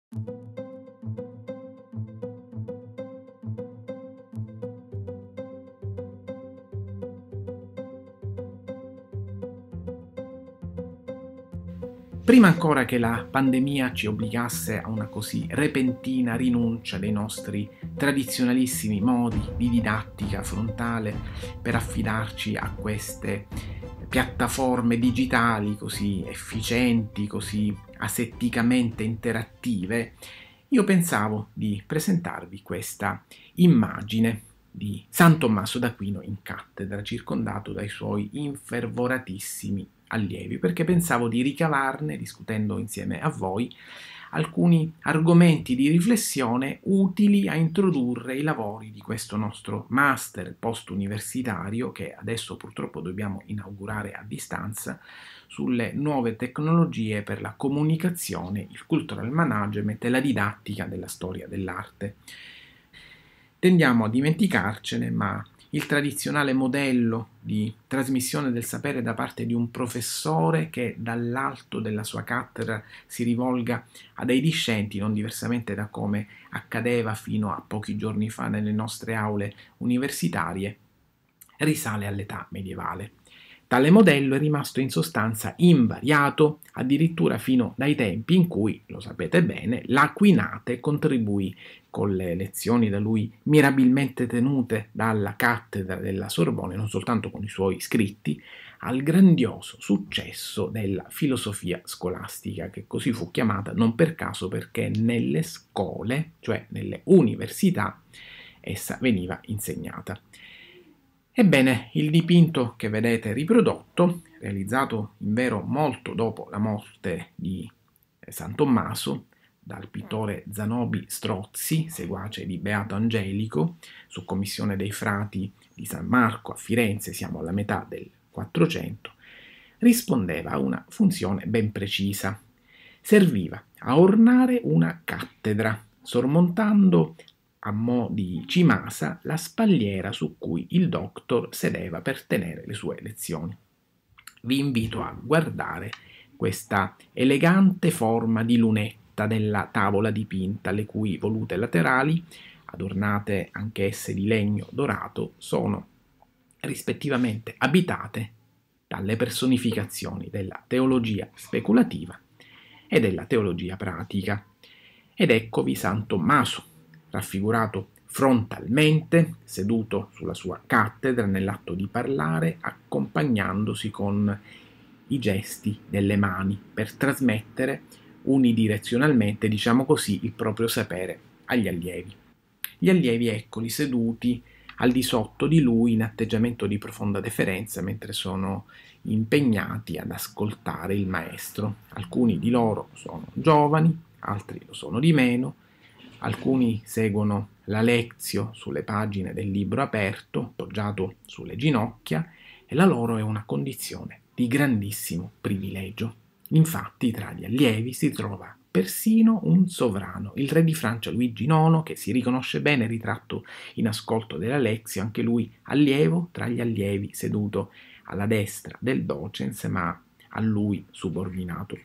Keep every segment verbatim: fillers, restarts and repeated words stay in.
Prima ancora che la pandemia ci obbligasse a una così repentina rinuncia dei nostri tradizionalissimi modi di didattica frontale per affidarci a queste piattaforme digitali così efficienti, così asetticamente interattive, io pensavo di presentarvi questa immagine di San Tommaso d'Aquino in cattedra, circondato dai suoi infervoratissimi allievi, perché pensavo di ricavarne, discutendo insieme a voi, alcuni argomenti di riflessione utili a introdurre i lavori di questo nostro master post-universitario, che adesso purtroppo dobbiamo inaugurare a distanza, sulle nuove tecnologie per la comunicazione, il cultural management e la didattica della storia dell'arte. Tendiamo a dimenticarcene, ma il tradizionale modello di trasmissione del sapere da parte di un professore che dall'alto della sua cattedra si rivolga a dei discenti, non diversamente da come accadeva fino a pochi giorni fa nelle nostre aule universitarie, risale all'età medievale. Tale modello è rimasto in sostanza invariato addirittura fino dai tempi in cui, lo sapete bene, l'Aquinate contribuì con le lezioni da lui mirabilmente tenute dalla cattedra della Sorbona, non soltanto con i suoi scritti, al grandioso successo della filosofia scolastica, che così fu chiamata non per caso perché nelle scuole, cioè nelle università, essa veniva insegnata. Ebbene, il dipinto che vedete riprodotto, realizzato invero molto dopo la morte di San Tommaso, dal pittore Zanobi Strozzi, seguace di Beato Angelico, su commissione dei frati di San Marco a Firenze, siamo alla metà del quattrocento, rispondeva a una funzione ben precisa. Serviva a ornare una cattedra, sormontando a mo' di cimasa la spalliera su cui il doctor sedeva per tenere le sue lezioni. Vi invito a guardare questa elegante forma di lunetta della tavola dipinta, le cui volute laterali, adornate anch'esse di legno dorato, sono rispettivamente abitate dalle personificazioni della teologia speculativa e della teologia pratica. Ed eccovi San Tommaso, raffigurato frontalmente, seduto sulla sua cattedra nell'atto di parlare, accompagnandosi con i gesti delle mani per trasmettere unidirezionalmente, diciamo così, il proprio sapere agli allievi. Gli allievi eccoli seduti al di sotto di lui in atteggiamento di profonda deferenza mentre sono impegnati ad ascoltare il maestro. Alcuni di loro sono giovani, altri lo sono di meno, alcuni seguono la lezione sulle pagine del libro aperto, appoggiato sulle ginocchia, e la loro è una condizione di grandissimo privilegio. Infatti tra gli allievi si trova persino un sovrano, il re di Francia Luigi nono, che si riconosce bene ritratto in ascolto della lezione, anche lui allievo tra gli allievi, seduto alla destra del docens, ma a lui subordinato.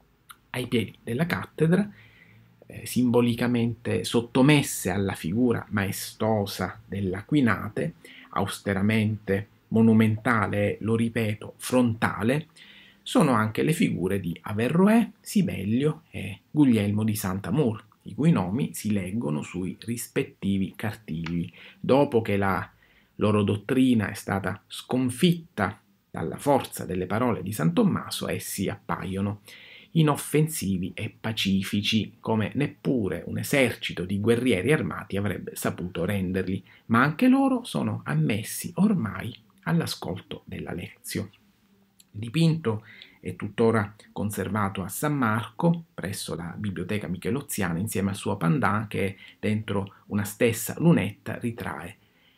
Ai piedi della cattedra, eh, simbolicamente sottomesse alla figura maestosa dell'Aquinate, austeramente monumentale e, lo ripeto, frontale, sono anche le figure di Averroè, Sibellio e Guglielmo di Sant'Amour, i cui nomi si leggono sui rispettivi cartigli. Dopo che la loro dottrina è stata sconfitta dalla forza delle parole di San Tommaso, essi appaiono inoffensivi e pacifici, come neppure un esercito di guerrieri armati avrebbe saputo renderli, ma anche loro sono ammessi ormai all'ascolto della lezione. Il dipinto è tuttora conservato a San Marco, presso la Biblioteca Micheloziana, insieme al suo pendant che dentro una stessa lunetta ritrae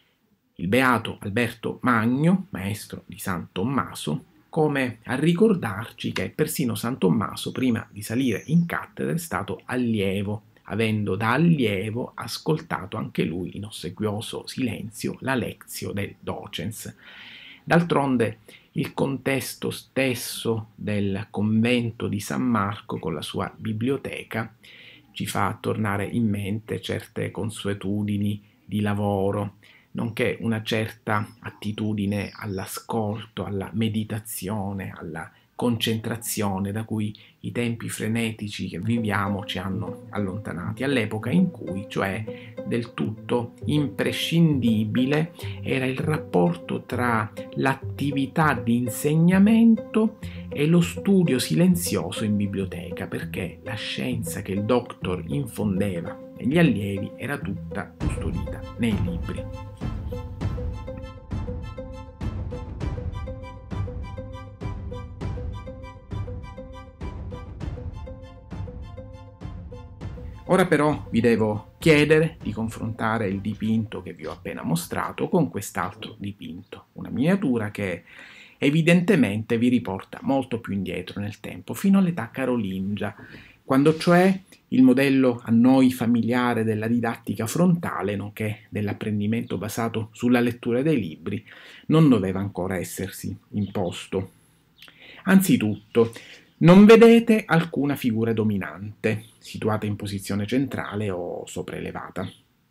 il beato Alberto Magno, maestro di San Tommaso, come a ricordarci che persino San Tommaso, prima di salire in cattedra, è stato allievo, avendo da allievo ascoltato anche lui in ossequioso silenzio la lezione del docens. D'altronde il contesto stesso del convento di San Marco con la sua biblioteca ci fa tornare in mente certe consuetudini di lavoro, nonché una certa attitudine all'ascolto, alla meditazione, alla concentrazione da cui i tempi frenetici che viviamo ci hanno allontanati, all'epoca in cui, cioè, del tutto imprescindibile era il rapporto tra l'attività di insegnamento e lo studio silenzioso in biblioteca, perché la scienza che il doctor infondeva negli allievi era tutta custodita nei libri. Ora però vi devo chiedere di confrontare il dipinto che vi ho appena mostrato con quest'altro dipinto, una miniatura che evidentemente vi riporta molto più indietro nel tempo, fino all'età carolingia, quando cioè il modello a noi familiare della didattica frontale, nonché dell'apprendimento basato sulla lettura dei libri, non doveva ancora essersi imposto. Anzitutto, non vedete alcuna figura dominante, situata in posizione centrale o sopraelevata.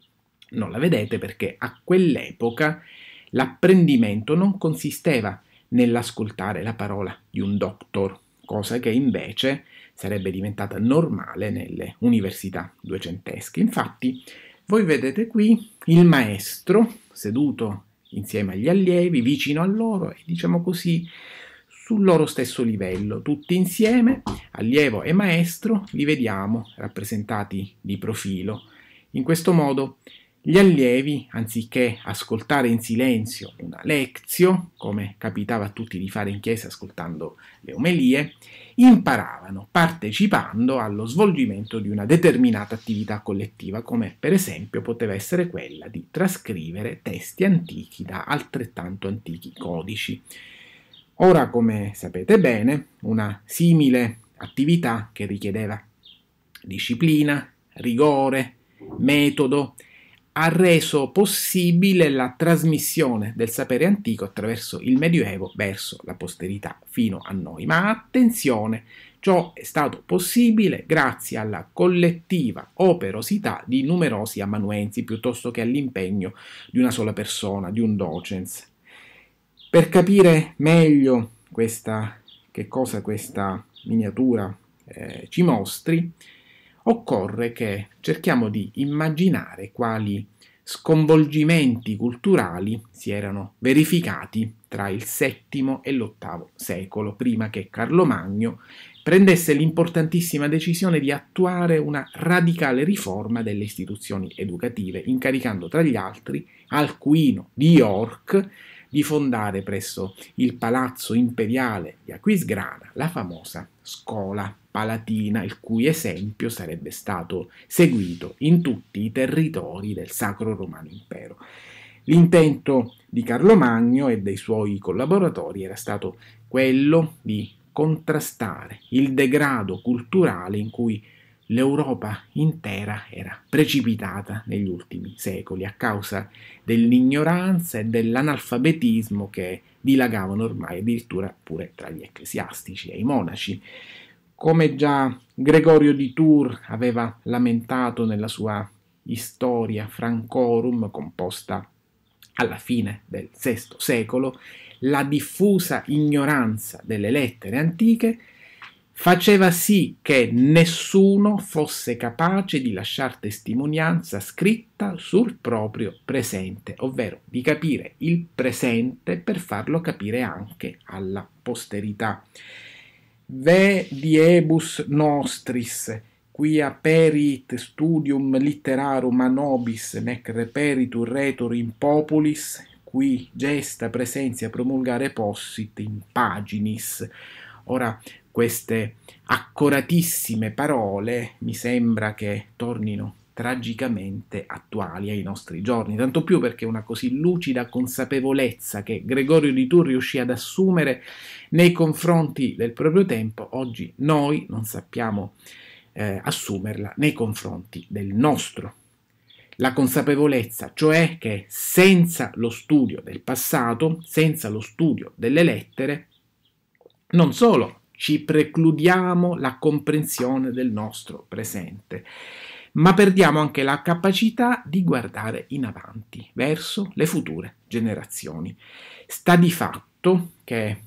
Non la vedete perché a quell'epoca l'apprendimento non consisteva nell'ascoltare la parola di un doctor, cosa che invece sarebbe diventata normale nelle università duecentesche. Infatti, voi vedete qui il maestro seduto insieme agli allievi, vicino a loro e, diciamo così, sul loro stesso livello, tutti insieme, allievo e maestro, li vediamo rappresentati di profilo. In questo modo gli allievi, anziché ascoltare in silenzio una lezione, come capitava a tutti di fare in chiesa ascoltando le omelie, imparavano partecipando allo svolgimento di una determinata attività collettiva, come per esempio poteva essere quella di trascrivere testi antichi da altrettanto antichi codici. Ora, come sapete bene, una simile attività che richiedeva disciplina, rigore, metodo, ha reso possibile la trasmissione del sapere antico attraverso il Medioevo verso la posterità fino a noi. Ma attenzione, ciò è stato possibile grazie alla collettiva operosità di numerosi amanuensi piuttosto che all'impegno di una sola persona, di un docens. Per capire meglio questa, che cosa questa miniatura eh, ci mostri, occorre che cerchiamo di immaginare quali sconvolgimenti culturali si erano verificati tra il settimo e l'ottavo secolo, prima che Carlo Magno prendesse l'importantissima decisione di attuare una radicale riforma delle istituzioni educative, incaricando tra gli altri Alcuino di York di fondare presso il Palazzo Imperiale di Aquisgrana la famosa Scuola Palatina, il cui esempio sarebbe stato seguito in tutti i territori del Sacro Romano Impero. L'intento di Carlo Magno e dei suoi collaboratori era stato quello di contrastare il degrado culturale in cui l'Europa intera era precipitata negli ultimi secoli a causa dell'ignoranza e dell'analfabetismo che dilagavano ormai addirittura pure tra gli ecclesiastici e i monaci. Come già Gregorio di Tours aveva lamentato nella sua Historia Francorum, composta alla fine del sesto secolo, la diffusa ignoranza delle lettere antiche faceva sì che nessuno fosse capace di lasciare testimonianza scritta sul proprio presente, ovvero di capire il presente per farlo capire anche alla posterità. Ve diebus nostris, quia perit studium litterarum a nobis, nec reperitur retor in populis, qui gesta presentia promulgare possit in paginis. Ora, queste accoratissime parole mi sembra che tornino tragicamente attuali ai nostri giorni, tanto più perché una così lucida consapevolezza che Gregorio di Tours riuscì ad assumere nei confronti del proprio tempo, oggi noi non sappiamo eh, assumerla nei confronti del nostro. La consapevolezza, cioè che senza lo studio del passato, senza lo studio delle lettere, non solo ci precludiamo la comprensione del nostro presente, ma perdiamo anche la capacità di guardare in avanti, verso le future generazioni. Sta di fatto che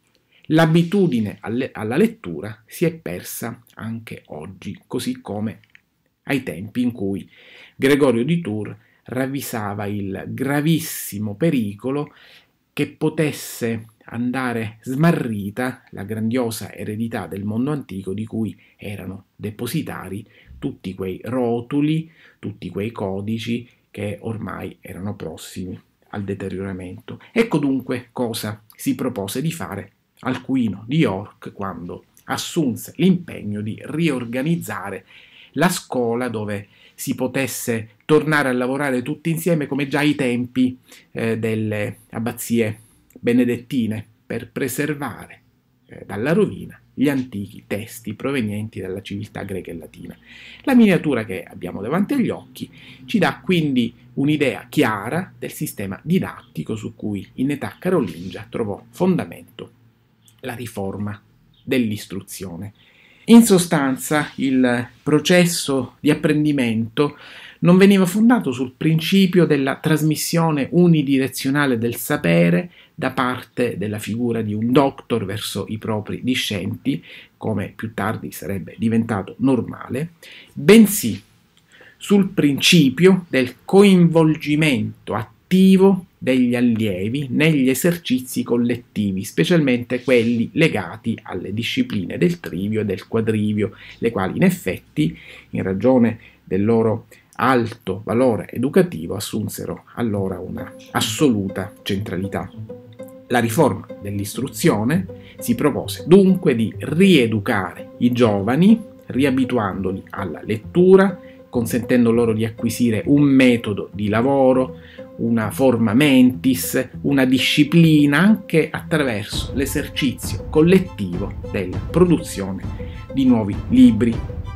l'abitudine alle, alla lettura si è persa anche oggi, così come ai tempi in cui Gregorio di Tours ravvisava il gravissimo pericolo che potesse andare smarrita la grandiosa eredità del mondo antico di cui erano depositari tutti quei rotuli, tutti quei codici che ormai erano prossimi al deterioramento. Ecco dunque cosa si propose di fare Alcuino di York quando assunse l'impegno di riorganizzare la scuola dove si potesse tornare a lavorare tutti insieme come già ai tempi eh, delle abbazie benedettine per preservare eh, dalla rovina gli antichi testi provenienti dalla civiltà greca e latina. La miniatura che abbiamo davanti agli occhi ci dà quindi un'idea chiara del sistema didattico su cui in età carolingia trovò fondamento la riforma dell'istruzione. In sostanza, il processo di apprendimento non veniva fondato sul principio della trasmissione unidirezionale del sapere da parte della figura di un doctor verso i propri discenti, come più tardi sarebbe diventato normale, bensì sul principio del coinvolgimento attivo degli allievi negli esercizi collettivi, specialmente quelli legati alle discipline del trivio e del quadrivio, le quali in effetti, in ragione del loro alto valore educativo, assunsero allora una assoluta centralità. La riforma dell'istruzione si propose dunque di rieducare i giovani, riabituandoli alla lettura, consentendo loro di acquisire un metodo di lavoro, una forma mentis, una disciplina anche attraverso l'esercizio collettivo della produzione di nuovi libri.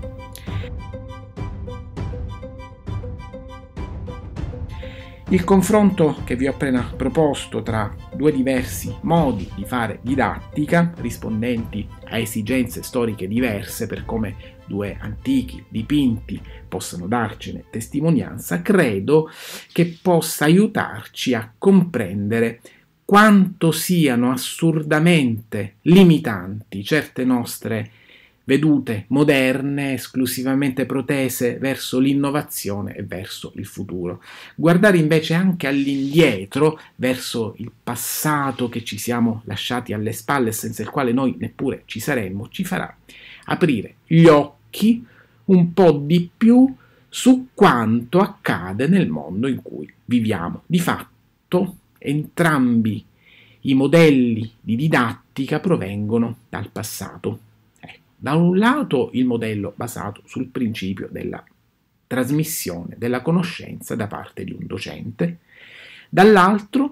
Il confronto che vi ho appena proposto tra due diversi modi di fare didattica, rispondenti a esigenze storiche diverse per come due antichi dipinti possano darcene testimonianza, credo che possa aiutarci a comprendere quanto siano assurdamente limitanti certe nostre vedute moderne, esclusivamente protese verso l'innovazione e verso il futuro. Guardare invece anche all'indietro, verso il passato che ci siamo lasciati alle spalle e senza il quale noi neppure ci saremmo, ci farà aprire gli occhi un po' di più su quanto accade nel mondo in cui viviamo. Di fatto, entrambi i modelli di didattica provengono dal passato. Da un lato il modello basato sul principio della trasmissione della conoscenza da parte di un docente, dall'altro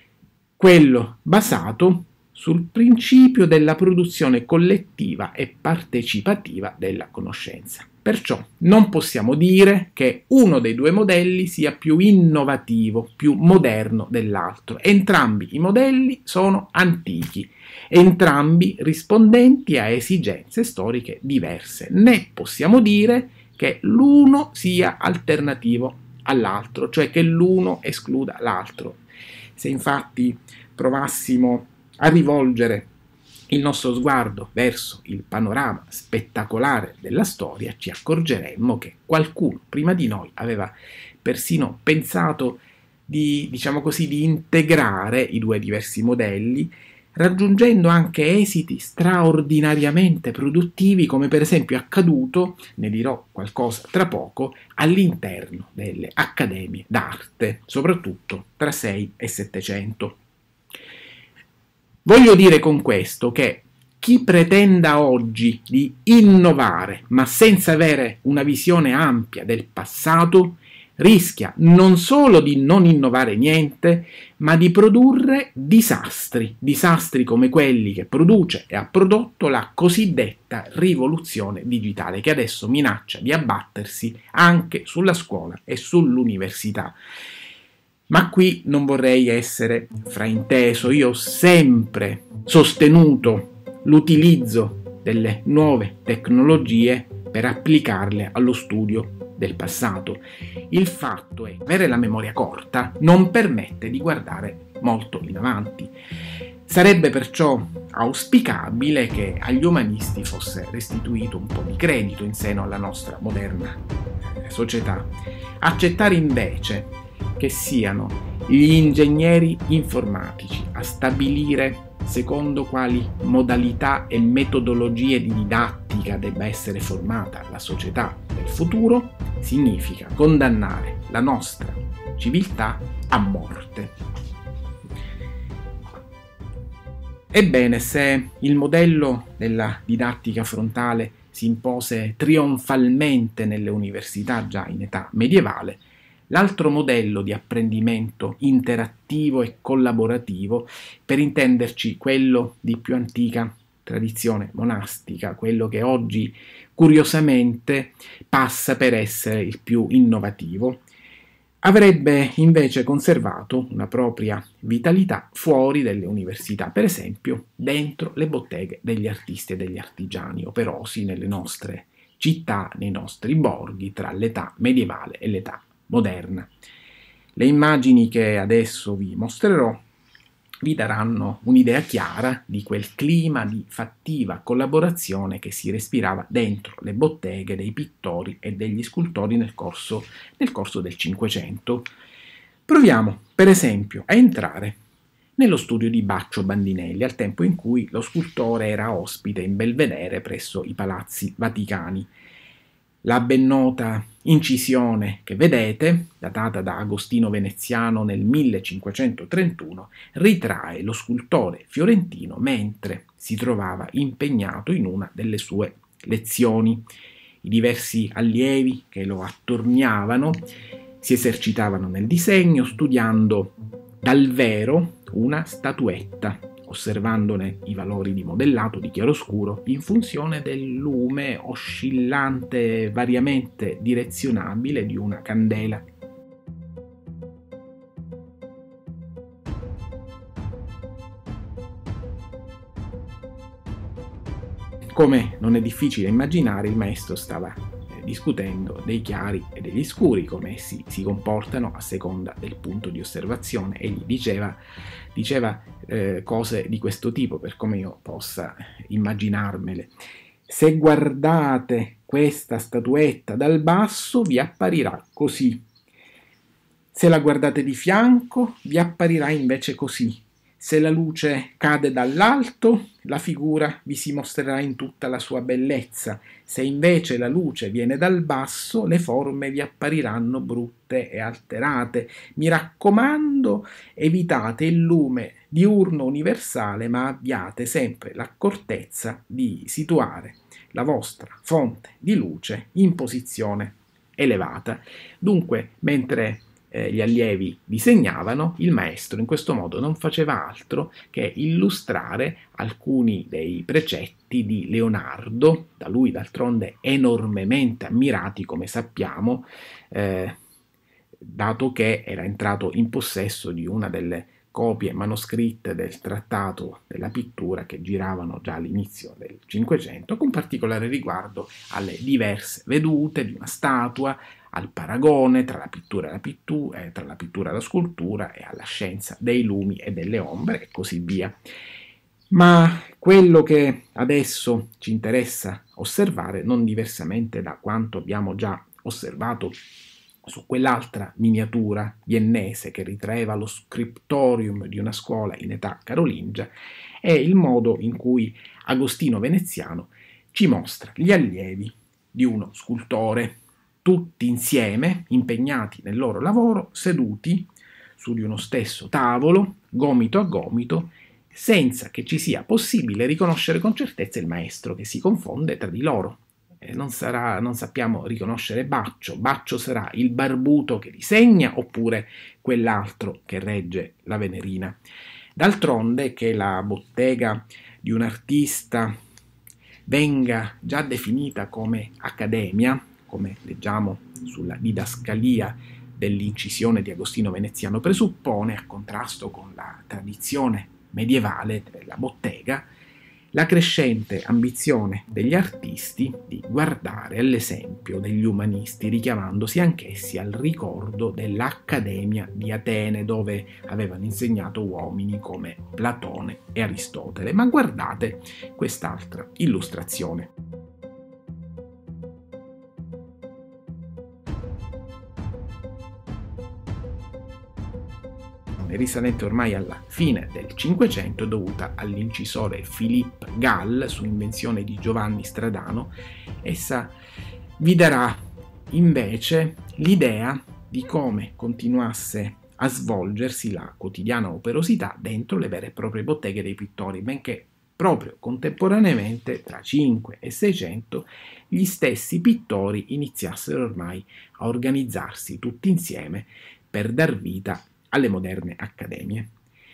quello basato sul principio della produzione collettiva e partecipativa della conoscenza. Perciò non possiamo dire che uno dei due modelli sia più innovativo, più moderno dell'altro. Entrambi i modelli sono antichi, entrambi rispondenti a esigenze storiche diverse. Né possiamo dire che l'uno sia alternativo all'altro, cioè che l'uno escluda l'altro. Se infatti provassimo a rivolgere il nostro sguardo verso il panorama spettacolare della storia, ci accorgeremmo che qualcuno prima di noi aveva persino pensato di, diciamo così, di integrare i due diversi modelli, raggiungendo anche esiti straordinariamente produttivi, come per esempio è accaduto, ne dirò qualcosa tra poco, all'interno delle accademie d'arte, soprattutto tra sei e settecento. Voglio dire con questo che chi pretenda oggi di innovare, ma senza avere una visione ampia del passato, rischia non solo di non innovare niente, ma di produrre disastri, disastri come quelli che produce e ha prodotto la cosiddetta rivoluzione digitale, che adesso minaccia di abbattersi anche sulla scuola e sull'università. Ma qui non vorrei essere frainteso, io ho sempre sostenuto l'utilizzo delle nuove tecnologie per applicarle allo studio del passato. Il fatto è che avere la memoria corta non permette di guardare molto in avanti. Sarebbe perciò auspicabile che agli umanisti fosse restituito un po' di credito in seno alla nostra moderna società. Accettare invece che siano gli ingegneri informatici a stabilire secondo quali modalità e metodologie di didattica debba essere formata la società del futuro significa condannare la nostra civiltà a morte. Ebbene, se il modello della didattica frontale si impose trionfalmente nelle università già in età medievale, l'altro modello di apprendimento interattivo e collaborativo, per intenderci quello di più antica tradizione monastica, quello che oggi curiosamente passa per essere il più innovativo, avrebbe invece conservato una propria vitalità fuori dalle università, per esempio dentro le botteghe degli artisti e degli artigiani operosi nelle nostre città, nei nostri borghi, tra l'età medievale e l'età moderna. Le immagini che adesso vi mostrerò vi daranno un'idea chiara di quel clima di fattiva collaborazione che si respirava dentro le botteghe dei pittori e degli scultori nel corso, nel corso del Cinquecento. Proviamo, per esempio, a entrare nello studio di Baccio Bandinelli, al tempo in cui lo scultore era ospite in Belvedere presso i Palazzi Vaticani. La ben nota incisione che vedete, datata da Agostino Veneziano nel millecinquecentotrentuno, ritrae lo scultore fiorentino mentre si trovava impegnato in una delle sue lezioni. I diversi allievi che lo attorniavano si esercitavano nel disegno, studiando dal vero una statuetta, osservandone i valori di modellato di chiaroscuro in funzione del lume oscillante variamente direzionabile di una candela. Come non è difficile immaginare, il maestro stava eh, discutendo dei chiari e degli scuri, come essi si comportano a seconda del punto di osservazione. Egli diceva, diceva eh, cose di questo tipo, per come io possa immaginarmele. Se guardate questa statuetta dal basso, vi apparirà così. Se la guardate di fianco, vi apparirà invece così. Se la luce cade dall'alto, la figura vi si mostrerà in tutta la sua bellezza. Se invece la luce viene dal basso, le forme vi appariranno brutte e alterate. Mi raccomando, evitate il lume diurno universale, ma abbiate sempre l'accortezza di situare la vostra fonte di luce in posizione elevata. Dunque, mentre gli allievi disegnavano, il maestro in questo modo non faceva altro che illustrare alcuni dei precetti di Leonardo, da lui d'altronde enormemente ammirati, come sappiamo, eh, dato che era entrato in possesso di una delle copie manoscritte del trattato della pittura che giravano già all'inizio del Cinquecento, con particolare riguardo alle diverse vedute di una statua, al paragone tra la pittura e la pittura, eh, tra la pittura e la scultura e alla scienza dei lumi e delle ombre e così via. Ma quello che adesso ci interessa osservare, non diversamente da quanto abbiamo già osservato su quell'altra miniatura viennese che ritraeva lo scriptorium di una scuola in età carolingia, è il modo in cui Agostino Veneziano ci mostra gli allievi di uno scultore, tutti insieme, impegnati nel loro lavoro, seduti su di uno stesso tavolo, gomito a gomito, senza che ci sia possibile riconoscere con certezza il maestro, che si confonde tra di loro. Eh, non, sarà, non sappiamo riconoscere Baccio. Baccio sarà il barbuto che disegna oppure quell'altro che regge la Venerina. D'altronde, che la bottega di un artista venga già definita come accademia, come leggiamo sulla didascalia dell'incisione di Agostino Veneziano, presuppone, a contrasto con la tradizione medievale della bottega, la crescente ambizione degli artisti di guardare all'esempio degli umanisti, richiamandosi anch'essi al ricordo dell'Accademia di Atene, dove avevano insegnato uomini come Platone e Aristotele. Ma guardate quest'altra illustrazione. Risalente ormai alla fine del Cinquecento, dovuta all'incisore Philippe Gall su invenzione di Giovanni Stradano. Essa vi darà invece l'idea di come continuasse a svolgersi la quotidiana operosità dentro le vere e proprie botteghe dei pittori, benché proprio contemporaneamente tra cinque e seicento gli stessi pittori iniziassero ormai a organizzarsi tutti insieme per dar vita alle moderne accademie.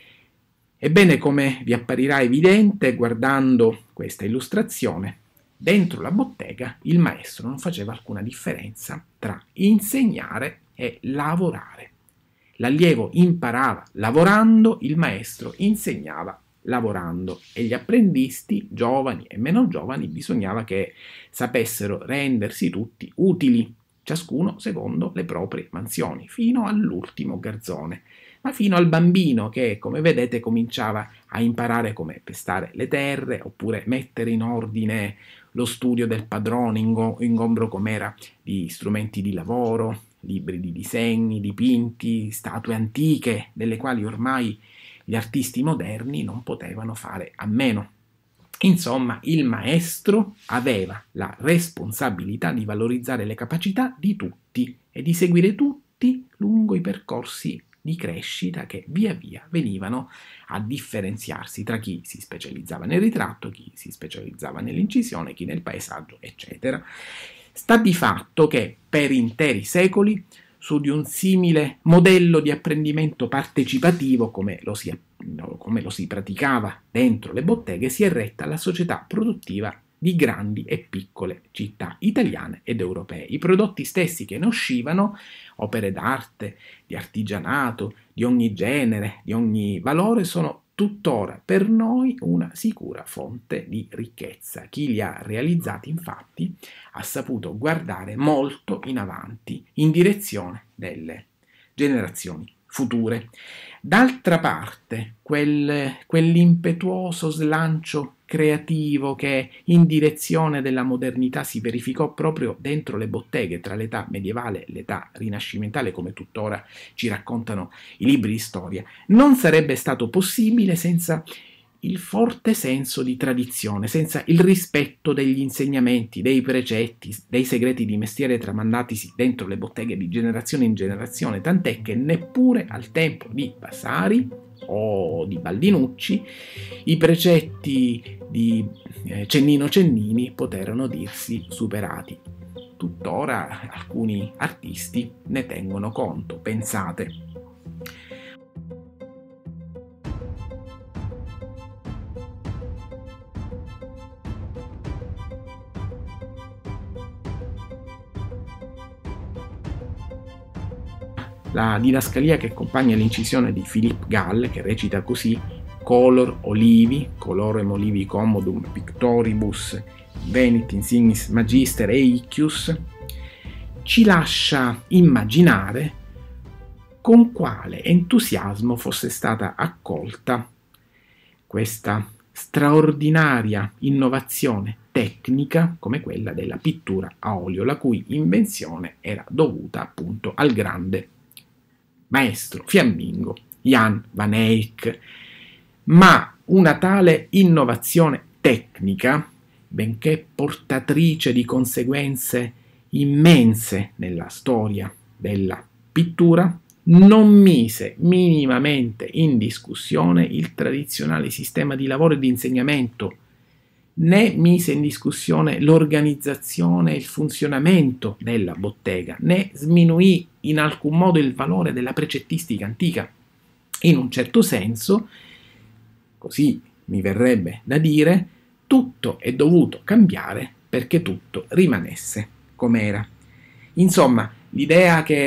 Ebbene, come vi apparirà evidente guardando questa illustrazione, dentro la bottega il maestro non faceva alcuna differenza tra insegnare e lavorare. L'allievo imparava lavorando, il maestro insegnava lavorando, e gli apprendisti, giovani e meno giovani, bisognava che sapessero rendersi tutti utili, ciascuno secondo le proprie mansioni, fino all'ultimo garzone, ma fino al bambino che, come vedete, cominciava a imparare come pestare le terre, oppure mettere in ordine lo studio del padrone, ingombro com'era di strumenti di lavoro, libri di disegni, dipinti, statue antiche, delle quali ormai gli artisti moderni non potevano fare a meno. Insomma, il maestro aveva la responsabilità di valorizzare le capacità di tutti e di seguire tutti lungo i percorsi di crescita che via via venivano a differenziarsi tra chi si specializzava nel ritratto, chi si specializzava nell'incisione, chi nel paesaggio, eccetera. Sta di fatto che per interi secoli su di un simile modello di apprendimento partecipativo, come lo si, come lo si praticava dentro le botteghe, si è retta la società produttiva di grandi e piccole città italiane ed europee. I prodotti stessi che ne uscivano, opere d'arte, di artigianato, di ogni genere, di ogni valore, sono tuttora per noi una sicura fonte di ricchezza. Chi li ha realizzati, infatti, ha saputo guardare molto in avanti, in direzione delle generazioni future. D'altra parte, quel, quell'impetuoso slancio creativo che in direzione della modernità si verificò proprio dentro le botteghe tra l'età medievale e l'età rinascimentale, come tuttora ci raccontano i libri di storia, non sarebbe stato possibile senza il forte senso di tradizione, senza il rispetto degli insegnamenti, dei precetti, dei segreti di mestiere tramandatisi dentro le botteghe di generazione in generazione, tant'è che neppure al tempo di Vasari o di Baldinucci i precetti di eh, Cennino Cennini poterono dirsi superati. Tuttora alcuni artisti ne tengono conto, pensate. La didascalia che accompagna l'incisione di Philippe Gall, che recita così: color olivi, colorem olivi commodum pictoribus venit insignis magister eicius, ci lascia immaginare con quale entusiasmo fosse stata accolta questa straordinaria innovazione tecnica come quella della pittura a olio, la cui invenzione era dovuta appunto al grande maestro fiammingo Jan van Eyck. Ma una tale innovazione tecnica, benché portatrice di conseguenze immense nella storia della pittura, non mise minimamente in discussione il tradizionale sistema di lavoro e di insegnamento, né mise in discussione l'organizzazione e il funzionamento della bottega, né sminuì in alcun modo il valore della precettistica antica. In un certo senso, così mi verrebbe da dire, tutto è dovuto cambiare perché tutto rimanesse com'era. Insomma, l'idea che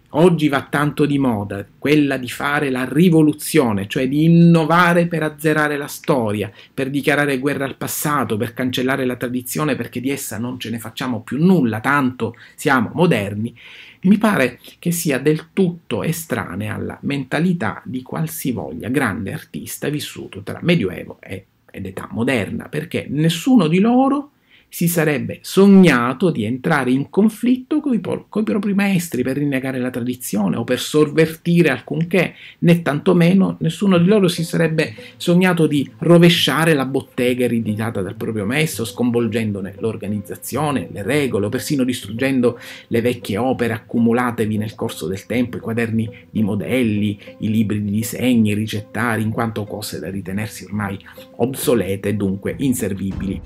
Oggi va tanto di moda quella di fare la rivoluzione, cioè di innovare per azzerare la storia, per dichiarare guerra al passato, per cancellare la tradizione perché di essa non ce ne facciamo più nulla, tanto siamo moderni. Mi pare che sia del tutto estranea alla mentalità di qualsivoglia grande artista vissuto tra Medioevo e, ed età moderna, perché nessuno di loro si sarebbe sognato di entrare in conflitto coi, coi propri maestri per rinnegare la tradizione o per sovvertire alcunché, né tantomeno nessuno di loro si sarebbe sognato di rovesciare la bottega ereditata dal proprio maestro, sconvolgendone l'organizzazione, le regole o persino distruggendo le vecchie opere accumulatevi nel corso del tempo, i quaderni di modelli, i libri di disegni, i ricettari, in quanto cose da ritenersi ormai obsolete e dunque inservibili.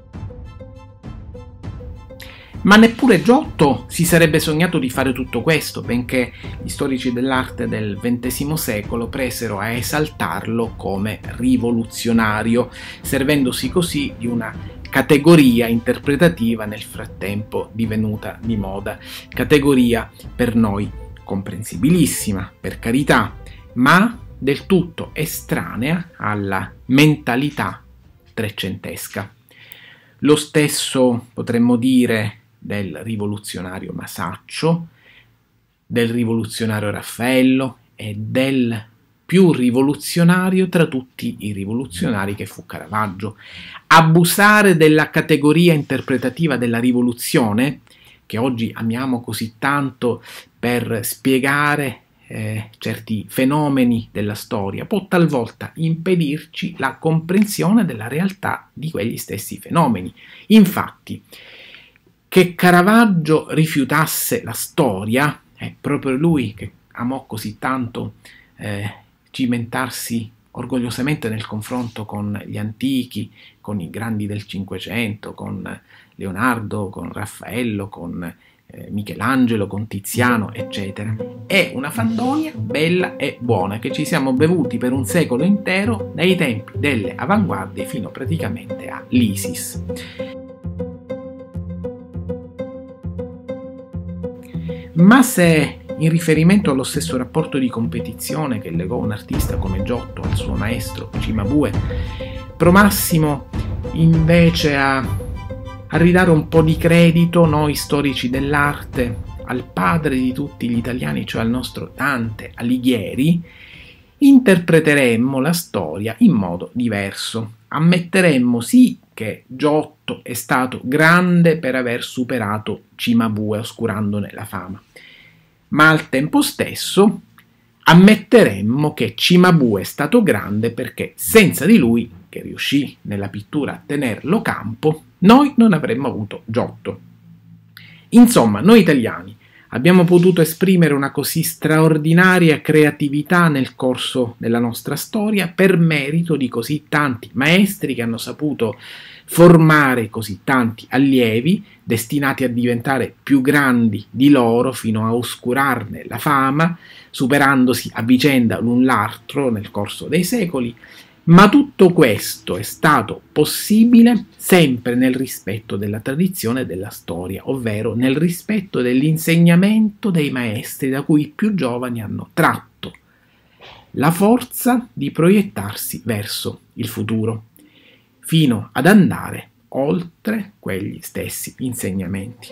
Ma neppure Giotto si sarebbe sognato di fare tutto questo, benché gli storici dell'arte del ventesimo secolo presero a esaltarlo come rivoluzionario, servendosi così di una categoria interpretativa nel frattempo divenuta di moda, categoria per noi comprensibilissima, per carità, ma del tutto estranea alla mentalità trecentesca. Lo stesso potremmo dire del rivoluzionario Masaccio, del rivoluzionario Raffaello e del più rivoluzionario tra tutti i rivoluzionari che fu Caravaggio. Abusare della categoria interpretativa della rivoluzione, che oggi amiamo così tanto per spiegare eh, certi fenomeni della storia, può talvolta impedirci la comprensione della realtà di quegli stessi fenomeni. Infatti, che Caravaggio rifiutasse la storia, è proprio lui che amò così tanto eh, cimentarsi orgogliosamente nel confronto con gli antichi, con i grandi del Cinquecento, con Leonardo, con Raffaello, con eh, Michelangelo, con Tiziano, eccetera. È una fandonia bella e buona che ci siamo bevuti per un secolo intero, dai tempi delle avanguardie fino praticamente all'ISIS. Ma se, in riferimento allo stesso rapporto di competizione che legò un artista come Giotto al suo maestro Cimabue, provassimo invece a, a ridare un po' di credito, noi storici dell'arte, al padre di tutti gli italiani, cioè al nostro Dante Alighieri, interpreteremmo la storia in modo diverso. Ammetteremmo sì che Giotto è stato grande per aver superato Cimabue oscurandone la fama, ma al tempo stesso ammetteremmo che Cimabue è stato grande perché senza di lui, che riuscì nella pittura a tenerlo campo, noi non avremmo avuto Giotto. Insomma, noi italiani abbiamo potuto esprimere una così straordinaria creatività nel corso della nostra storia per merito di così tanti maestri che hanno saputo formare così tanti allievi destinati a diventare più grandi di loro fino a oscurarne la fama, superandosi a vicenda l'un l'altro nel corso dei secoli. Ma tutto questo è stato possibile sempre nel rispetto della tradizione e della storia, ovvero nel rispetto dell'insegnamento dei maestri da cui i più giovani hanno tratto la forza di proiettarsi verso il futuro, fino ad andare oltre quegli stessi insegnamenti.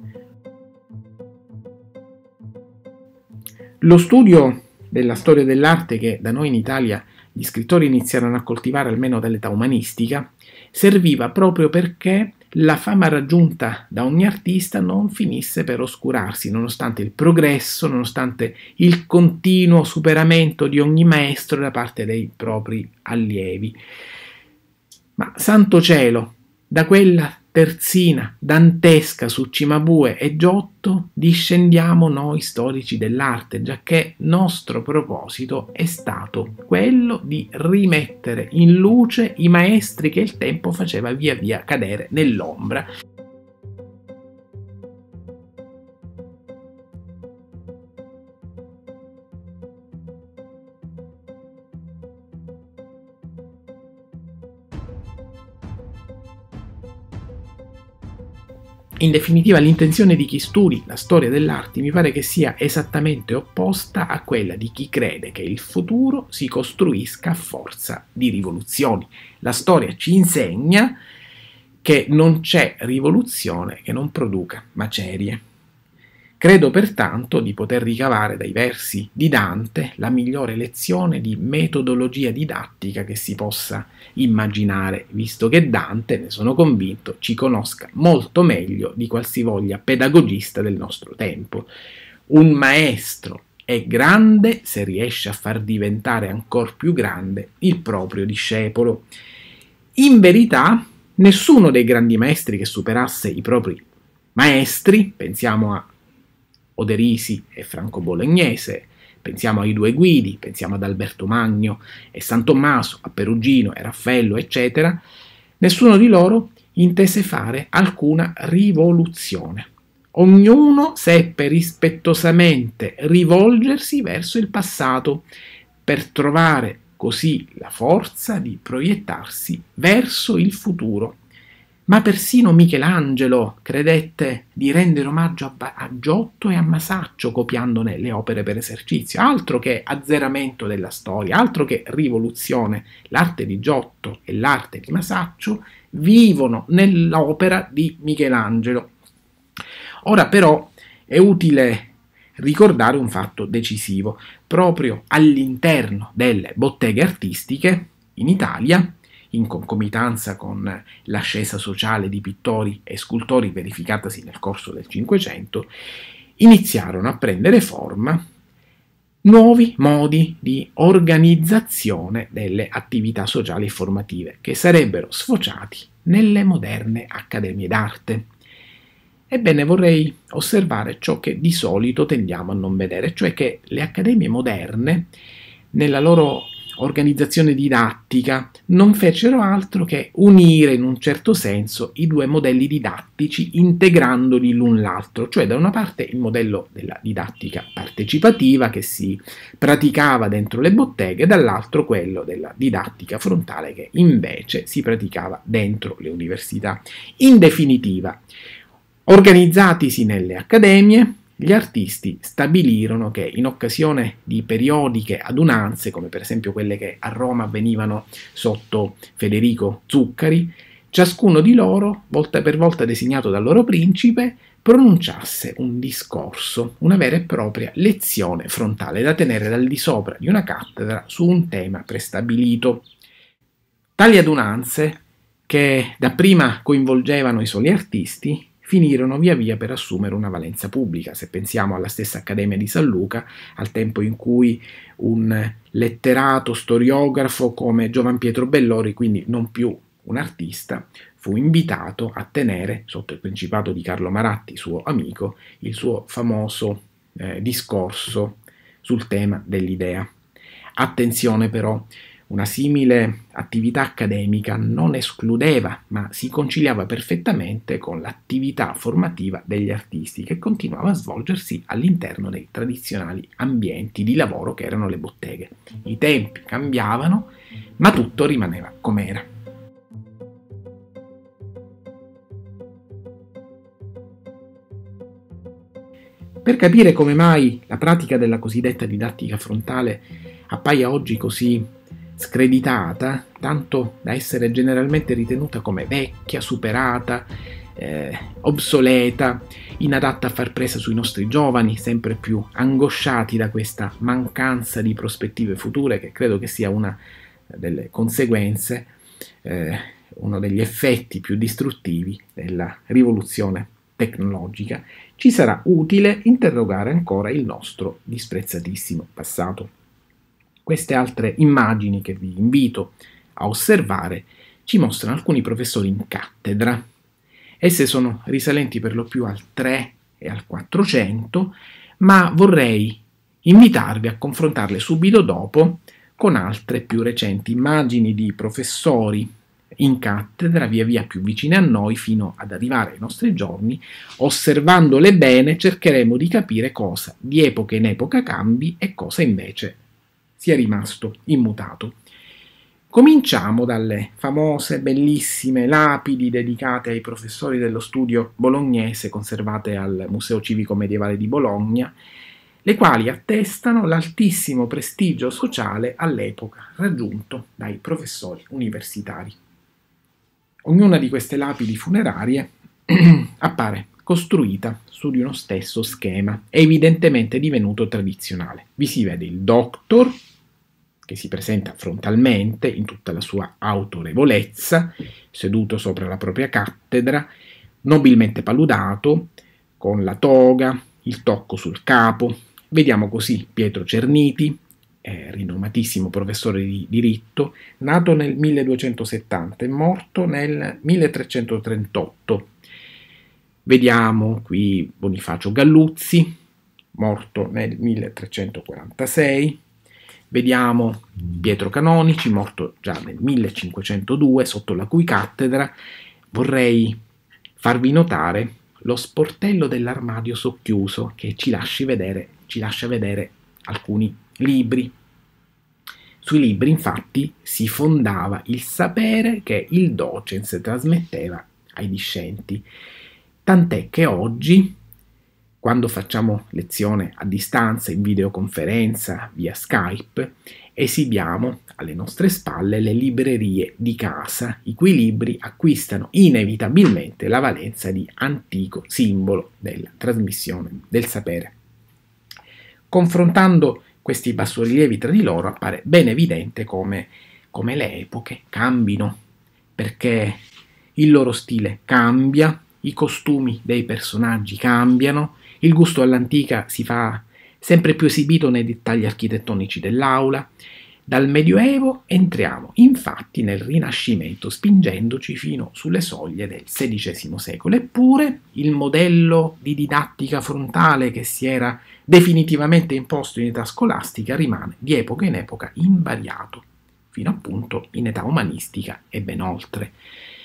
Lo studio della storia dell'arte che da noi in Italia gli scrittori iniziarono a coltivare almeno dall'età umanistica, serviva proprio perché la fama raggiunta da ogni artista non finisse per oscurarsi, nonostante il progresso, nonostante il continuo superamento di ogni maestro da parte dei propri allievi. Ma santo cielo, da quella terzina dantesca su Cimabue e Giotto discendiamo noi storici dell'arte, giacché nostro proposito è stato quello di rimettere in luce i maestri che il tempo faceva via via cadere nell'ombra. In definitiva, l'intenzione di chi studi la storia dell'arte mi pare che sia esattamente opposta a quella di chi crede che il futuro si costruisca a forza di rivoluzioni. La storia ci insegna che non c'è rivoluzione che non produca macerie. Credo pertanto di poter ricavare dai versi di Dante la migliore lezione di metodologia didattica che si possa immaginare, visto che Dante, ne sono convinto, ci conosca molto meglio di qualsivoglia pedagogista del nostro tempo. Un maestro è grande se riesce a far diventare ancor più grande il proprio discepolo. In verità, nessuno dei grandi maestri che superasse i propri maestri, pensiamo a Oderisi e Franco Bolognese, pensiamo ai due Guidi, pensiamo ad Alberto Magno e San Tommaso, a Perugino e Raffaello, eccetera, nessuno di loro intese fare alcuna rivoluzione. Ognuno seppe rispettosamente rivolgersi verso il passato per trovare così la forza di proiettarsi verso il futuro. Ma persino Michelangelo credette di rendere omaggio a, a Giotto e a Masaccio copiandone le opere per esercizio, altro che azzeramento della storia, altro che rivoluzione. L'arte di Giotto e l'arte di Masaccio vivono nell'opera di Michelangelo. Ora però è utile ricordare un fatto decisivo. Proprio all'interno delle botteghe artistiche in Italia, in concomitanza con l'ascesa sociale di pittori e scultori verificatasi nel corso del Cinquecento, iniziarono a prendere forma nuovi modi di organizzazione delle attività sociali e formative che sarebbero sfociati nelle moderne accademie d'arte. Ebbene, vorrei osservare ciò che di solito tendiamo a non vedere, cioè che le accademie moderne, nella loro organizzazione didattica, non fecero altro che unire in un certo senso i due modelli didattici integrandoli l'un l'altro, cioè da una parte il modello della didattica partecipativa che si praticava dentro le botteghe, dall'altro quello della didattica frontale che invece si praticava dentro le università. In definitiva, organizzatisi nelle accademie, gli artisti stabilirono che in occasione di periodiche adunanze, come per esempio quelle che a Roma avvenivano sotto Federico Zuccari, ciascuno di loro, volta per volta designato dal loro principe, pronunciasse un discorso, una vera e propria lezione frontale da tenere dal di sopra di una cattedra su un tema prestabilito. Tali adunanze, che dapprima coinvolgevano i soli artisti, finirono via via per assumere una valenza pubblica. Se pensiamo alla stessa Accademia di San Luca, al tempo in cui un letterato storiografo come Giovan Pietro Bellori, quindi non più un artista, fu invitato a tenere, sotto il principato di Carlo Maratti, suo amico, il suo famoso eh, discorso sul tema dell'idea. Attenzione però, una simile attività accademica non escludeva, ma si conciliava perfettamente con l'attività formativa degli artisti, che continuava a svolgersi all'interno dei tradizionali ambienti di lavoro che erano le botteghe. I tempi cambiavano, ma tutto rimaneva com'era. Per capire come mai la pratica della cosiddetta didattica frontale appaia oggi così screditata, tanto da essere generalmente ritenuta come vecchia, superata, eh, obsoleta, inadatta a far presa sui nostri giovani, sempre più angosciati da questa mancanza di prospettive future, che credo che sia una delle conseguenze, eh, uno degli effetti più distruttivi della rivoluzione tecnologica, ci sarà utile interrogare ancora il nostro disprezzatissimo passato. Queste altre immagini che vi invito a osservare ci mostrano alcuni professori in cattedra. Esse sono risalenti per lo più al tre e al quattrocento, ma vorrei invitarvi a confrontarle subito dopo con altre più recenti immagini di professori in cattedra, via via più vicine a noi fino ad arrivare ai nostri giorni. Osservandole bene cercheremo di capire cosa di epoca in epoca cambi e cosa invece sia rimasto immutato. Cominciamo dalle famose, bellissime lapidi dedicate ai professori dello studio bolognese conservate al Museo Civico Medievale di Bologna, le quali attestano l'altissimo prestigio sociale all'epoca raggiunto dai professori universitari. Ognuna di queste lapidi funerarie appare costruita su di uno stesso schema, è evidentemente divenuto tradizionale. Vi si vede il doctor, che si presenta frontalmente in tutta la sua autorevolezza, seduto sopra la propria cattedra, nobilmente paludato, con la toga, il tocco sul capo. Vediamo così Pietro Cerniti, eh, rinomatissimo professore di diritto, nato nel milleduecentosettanta e morto nel milletrecentotrentotto. Vediamo qui Bonifacio Galluzzi, morto nel milletrecentoquarantasei. Vediamo Pietro Canonici, morto già nel millecinquecentodue, sotto la cui cattedra vorrei farvi notare lo sportello dell'armadio socchiuso che ci lasci vedere, ci lascia vedere alcuni libri. Sui libri, infatti, si fondava il sapere che il docens trasmetteva ai discenti, tant'è che oggi, quando facciamo lezione a distanza, in videoconferenza, via Skype, esibiamo alle nostre spalle le librerie di casa, i cui libri acquistano inevitabilmente la valenza di antico simbolo della trasmissione del sapere. Confrontando questi bassorilievi tra di loro appare ben evidente come, come le epoche cambino, perché il loro stile cambia, i costumi dei personaggi cambiano, il gusto all'antica si fa sempre più esibito nei dettagli architettonici dell'aula. Dal Medioevo entriamo infatti nel Rinascimento, spingendoci fino sulle soglie del sedicesimo secolo. Eppure il modello di didattica frontale che si era definitivamente imposto in età scolastica rimane di epoca in epoca invariato, fino appunto in età umanistica e ben oltre.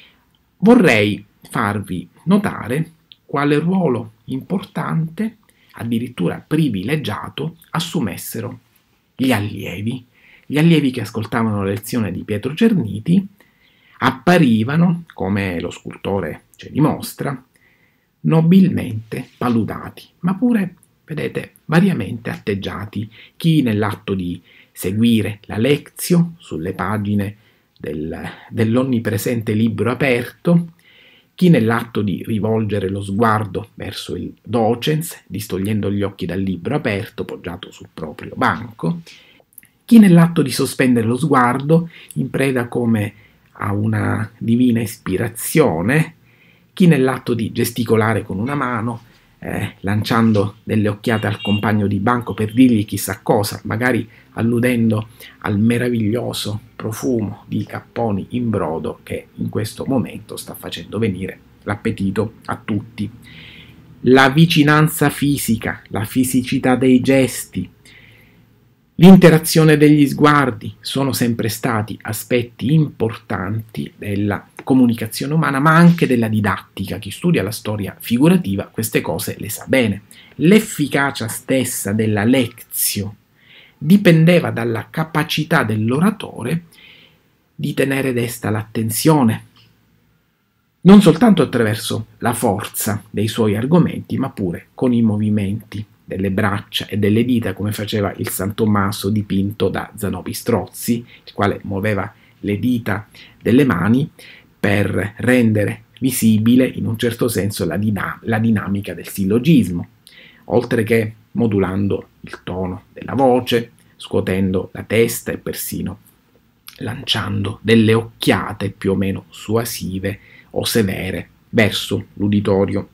Vorrei farvi notare quale ruolo importante, addirittura privilegiato, assumessero gli allievi. Gli allievi che ascoltavano la lezione di Pietro Cerniti apparivano, come lo scultore ci dimostra, nobilmente paludati, ma pure, vedete, variamente atteggiati, chi nell'atto di seguire la lezione sulle pagine del, dell'onnipresente libro aperto, chi nell'atto di rivolgere lo sguardo verso il docens, distogliendo gli occhi dal libro aperto poggiato sul proprio banco, chi nell'atto di sospendere lo sguardo, in preda come a una divina ispirazione, chi nell'atto di gesticolare con una mano, eh, lanciando delle occhiate al compagno di banco per dirgli chissà cosa, magari alludendo al meraviglioso profumo di capponi in brodo che in questo momento sta facendo venire l'appetito a tutti. La vicinanza fisica, la fisicità dei gesti, l'interazione degli sguardi sono sempre stati aspetti importanti della comunicazione umana, ma anche della didattica. Chi studia la storia figurativa queste cose le sa bene. L'efficacia stessa della lectio dipendeva dalla capacità dell'oratore di tenere desta l'attenzione, non soltanto attraverso la forza dei suoi argomenti, ma pure con i movimenti delle braccia e delle dita, come faceva il San Tommaso dipinto da Zanobi Strozzi, il quale muoveva le dita delle mani per rendere visibile in un certo senso la, dinam- la dinamica del sillogismo, oltre che modulando il tono della voce, scuotendo la testa e persino lanciando delle occhiate più o meno suasive o severe verso l'uditorio.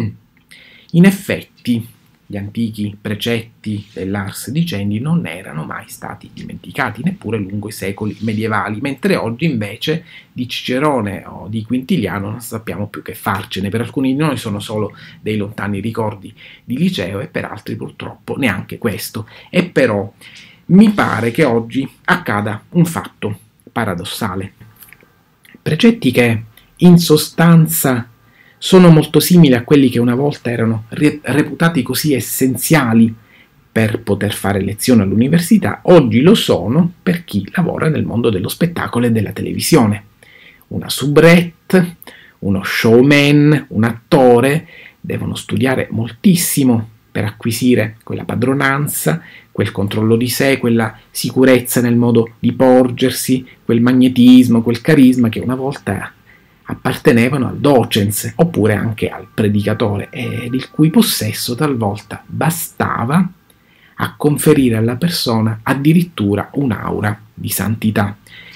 In effetti, gli antichi precetti dell'ars dicendi non erano mai stati dimenticati, neppure lungo i secoli medievali, mentre oggi invece di Cicerone o di Quintiliano non sappiamo più che farcene. Per alcuni di noi sono solo dei lontani ricordi di liceo e per altri purtroppo neanche questo. E però mi pare che oggi accada un fatto paradossale. Precetti che in sostanza sono molto simili a quelli che una volta erano re- reputati così essenziali per poter fare lezione all'università, oggi lo sono per chi lavora nel mondo dello spettacolo e della televisione. Una soubrette, uno showman, un attore devono studiare moltissimo per acquisire quella padronanza, quel controllo di sé, quella sicurezza nel modo di porgersi, quel magnetismo, quel carisma che una volta appartenevano al docens oppure anche al predicatore ed il cui possesso talvolta bastava a conferire alla persona addirittura un'aura di santità.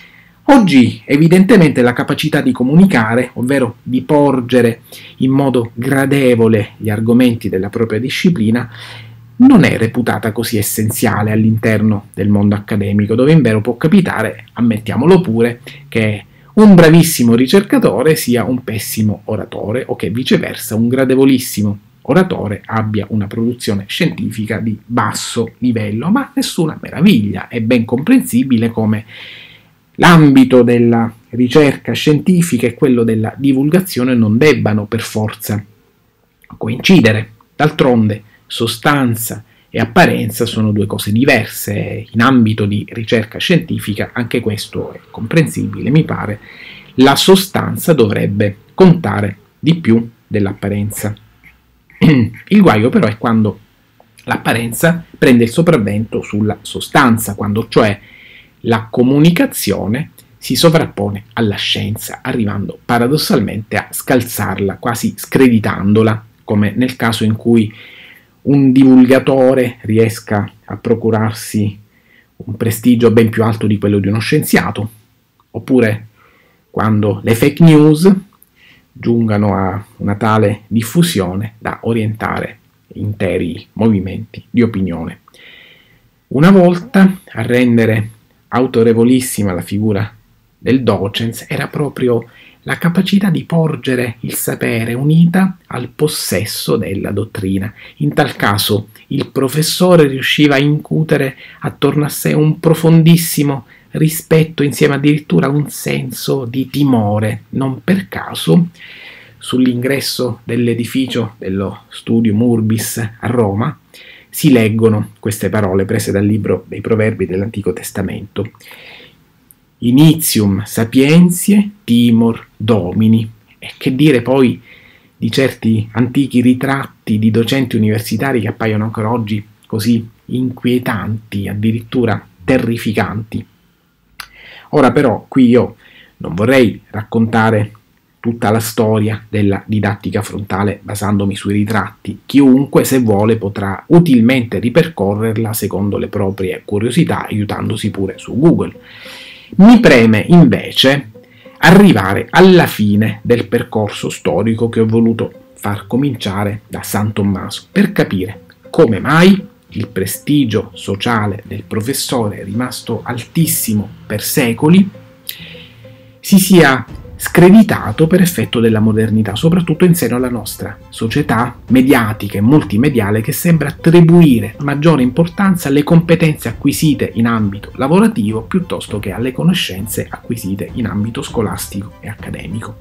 Oggi evidentemente la capacità di comunicare, ovvero di porgere in modo gradevole gli argomenti della propria disciplina, non è reputata così essenziale all'interno del mondo accademico, dove invero può capitare, ammettiamolo pure, che un bravissimo ricercatore sia un pessimo oratore o che viceversa un gradevolissimo oratore abbia una produzione scientifica di basso livello, ma nessuna meraviglia, è ben comprensibile come l'ambito della ricerca scientifica e quello della divulgazione non debbano per forza coincidere. D'altronde sostanza e apparenza sono due cose diverse. In ambito di ricerca scientifica, anche questo è comprensibile, mi pare, la sostanza dovrebbe contare di più dell'apparenza. Il guaio però è quando l'apparenza prende il sopravvento sulla sostanza, quando cioè la comunicazione si sovrappone alla scienza, arrivando paradossalmente a scalzarla, quasi screditandola, come nel caso in cui un divulgatore riesca a procurarsi un prestigio ben più alto di quello di uno scienziato, oppure quando le fake news giungano a una tale diffusione da orientare interi movimenti di opinione. Una volta a rendere autorevolissima la figura del docens era proprio la capacità di porgere il sapere unita al possesso della dottrina. In tal caso il professore riusciva a incutere attorno a sé un profondissimo rispetto, insieme addirittura a un senso di timore. Non per caso sull'ingresso dell'edificio dello Studium Urbis a Roma si leggono queste parole prese dal libro dei Proverbi dell'Antico Testamento: Initium sapientiae timor domini. E che dire poi di certi antichi ritratti di docenti universitari che appaiono ancora oggi così inquietanti, addirittura terrificanti. Ora però qui io non vorrei raccontare tutta la storia della didattica frontale basandomi sui ritratti. Chiunque, se vuole, potrà utilmente ripercorrerla secondo le proprie curiosità, aiutandosi pure su Google. Mi preme invece arrivare alla fine del percorso storico che ho voluto far cominciare da San Tommaso, per capire come mai il prestigio sociale del professore, rimasto altissimo per secoli, si sia screditato per effetto della modernità, soprattutto in seno alla nostra società mediatica e multimediale, che sembra attribuire maggiore importanza alle competenze acquisite in ambito lavorativo piuttosto che alle conoscenze acquisite in ambito scolastico e accademico.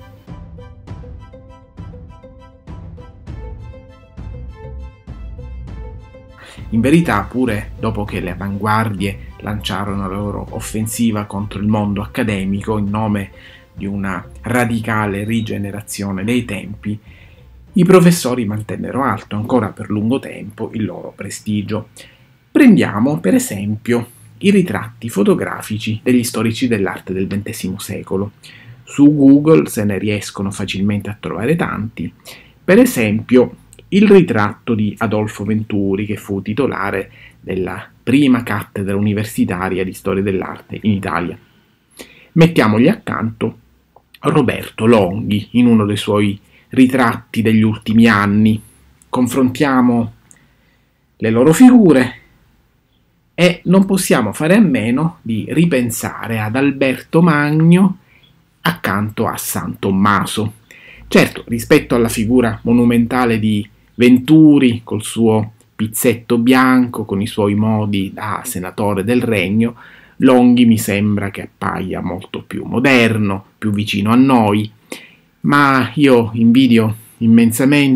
In verità, pure dopo che le avanguardie lanciarono la loro offensiva contro il mondo accademico in nome di una radicale rigenerazione dei tempi, i professori mantennero alto ancora per lungo tempo il loro prestigio. Prendiamo per esempio i ritratti fotografici degli storici dell'arte del ventesimo secolo. Su Google se ne riescono facilmente a trovare tanti. Per esempio il ritratto di Adolfo Venturi, che fu titolare della prima cattedra universitaria di storia dell'arte in Italia. Mettiamogli accanto Roberto Longhi in uno dei suoi ritratti degli ultimi anni. Confrontiamo le loro figure e non possiamo fare a meno di ripensare ad Alberto Magno accanto a San Tommaso. Certo, rispetto alla figura monumentale di Venturi, col suo pizzetto bianco, con i suoi modi da senatore del regno, Longhi mi sembra che appaia molto più moderno, più vicino a noi, ma io invidio immensamente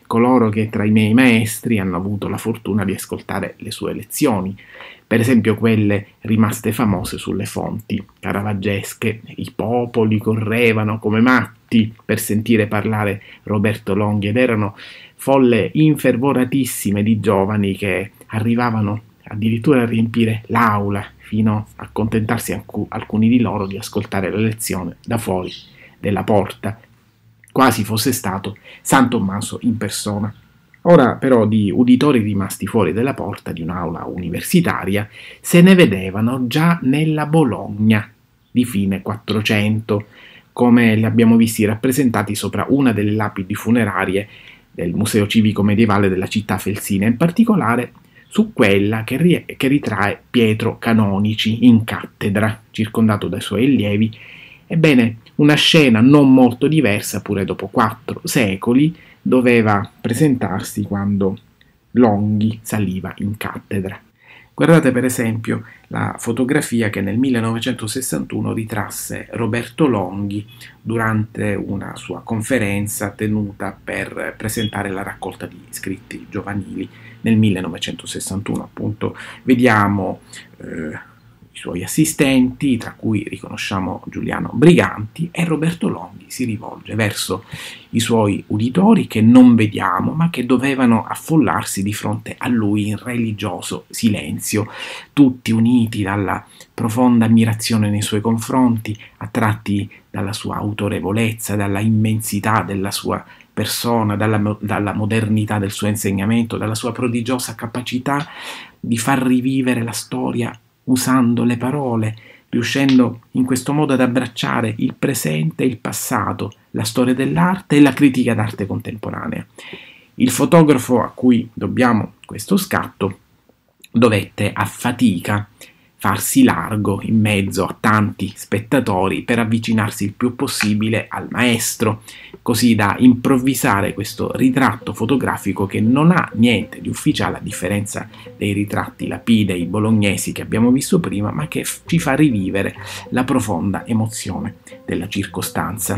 coloro che tra i miei maestri hanno avuto la fortuna di ascoltare le sue lezioni, per esempio quelle rimaste famose sulle fonti caravaggesche. I popoli correvano come matti per sentire parlare Roberto Longhi ed erano folle infervoratissime di giovani che arrivavano addirittura a riempire l'aula fino a accontentarsi alc- alcuni di loro di ascoltare la lezione da fuori della porta, quasi fosse stato San Tommaso in persona. Ora però di uditori rimasti fuori dalla porta di un'aula universitaria se ne vedevano già nella Bologna di fine Quattrocento, come li abbiamo visti rappresentati sopra una delle lapidi funerarie del Museo Civico Medievale della città felsina, in particolare su quella che, ri- che ritrae Pietro Canonici in cattedra, circondato dai suoi allievi. Ebbene, una scena non molto diversa, pure dopo quattro secoli, doveva presentarsi quando Longhi saliva in cattedra. Guardate per esempio la fotografia che nel millenovecentosessantuno ritrasse Roberto Longhi durante una sua conferenza tenuta per presentare la raccolta di scritti giovanili nel millenovecentosessantuno. Appunto, vediamo eh, i suoi assistenti, tra cui riconosciamo Giuliano Briganti, e Roberto Longhi si rivolge verso i suoi uditori che non vediamo, ma che dovevano affollarsi di fronte a lui in religioso silenzio, tutti uniti dalla profonda ammirazione nei suoi confronti, attratti dalla sua autorevolezza, dalla immensità della sua persona, dalla, dalla modernità del suo insegnamento, dalla sua prodigiosa capacità di far rivivere la storia usando le parole, riuscendo in questo modo ad abbracciare il presente e il passato, la storia dell'arte e la critica d'arte contemporanea. Il fotografo a cui dobbiamo questo scatto dovette a fatica farsi largo in mezzo a tanti spettatori per avvicinarsi il più possibile al maestro, così da improvvisare questo ritratto fotografico che non ha niente di ufficiale a differenza dei ritratti lapidei bolognesi che abbiamo visto prima, ma che f- ci fa rivivere la profonda emozione della circostanza.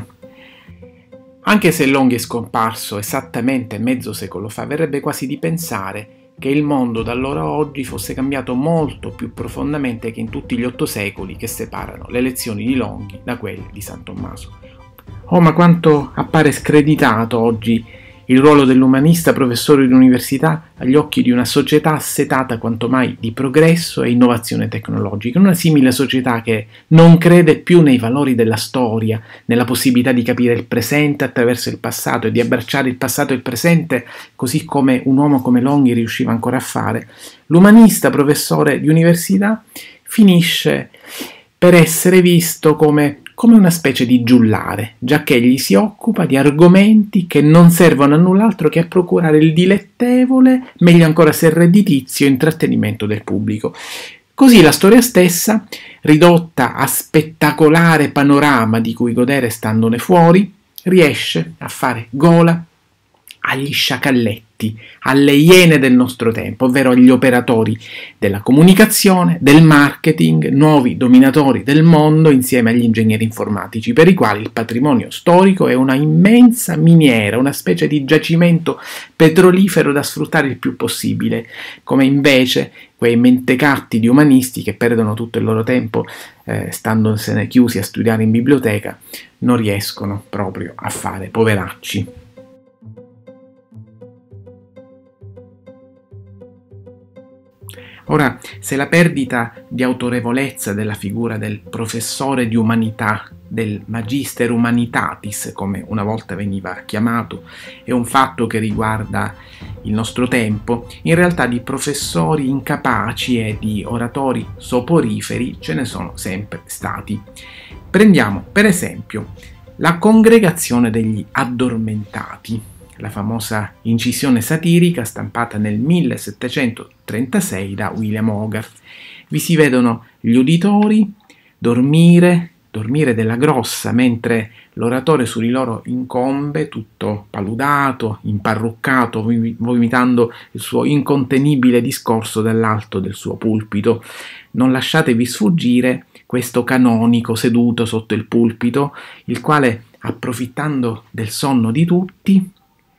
Anche se Longhi è scomparso esattamente mezzo secolo fa, verrebbe quasi di pensare che il mondo da allora a oggi fosse cambiato molto più profondamente che in tutti gli otto secoli che separano le lezioni di Longhi da quelle di San Tommaso. Oh, ma quanto appare screditato oggi il ruolo dell'umanista professore di università agli occhi di una società assetata quanto mai di progresso e innovazione tecnologica, una simile società che non crede più nei valori della storia, nella possibilità di capire il presente attraverso il passato e di abbracciare il passato e il presente così come un uomo come Longhi riusciva ancora a fare. L'umanista professore di università finisce per essere visto come come una specie di giullare, giacché egli si occupa di argomenti che non servono a null'altro che a procurare il dilettevole, meglio ancora se redditizio, intrattenimento del pubblico. Così la storia stessa, ridotta a spettacolare panorama di cui godere standone fuori, riesce a fare gola agli sciacalletti, alle iene del nostro tempo, ovvero agli operatori della comunicazione, del marketing, nuovi dominatori del mondo insieme agli ingegneri informatici, per i quali il patrimonio storico è una immensa miniera, una specie di giacimento petrolifero da sfruttare il più possibile, come invece quei mentecatti di umanisti che perdono tutto il loro tempo eh, standosene chiusi a studiare in biblioteca, non riescono proprio a fare, poveracci. Ora, se la perdita di autorevolezza della figura del professore di umanità, del magister humanitatis, come una volta veniva chiamato, è un fatto che riguarda il nostro tempo, in realtà di professori incapaci e di oratori soporiferi ce ne sono sempre stati. Prendiamo per esempio la Congregazione degli Addormentati, la famosa incisione satirica stampata nel millesettecentotrentasei da William Hogarth. Vi si vedono gli uditori dormire, dormire della grossa, mentre l'oratore su di loro incombe, tutto paludato, imparruccato, vomitando il suo incontenibile discorso dall'alto del suo pulpito. Non lasciatevi sfuggire questo canonico seduto sotto il pulpito, il quale, approfittando del sonno di tutti,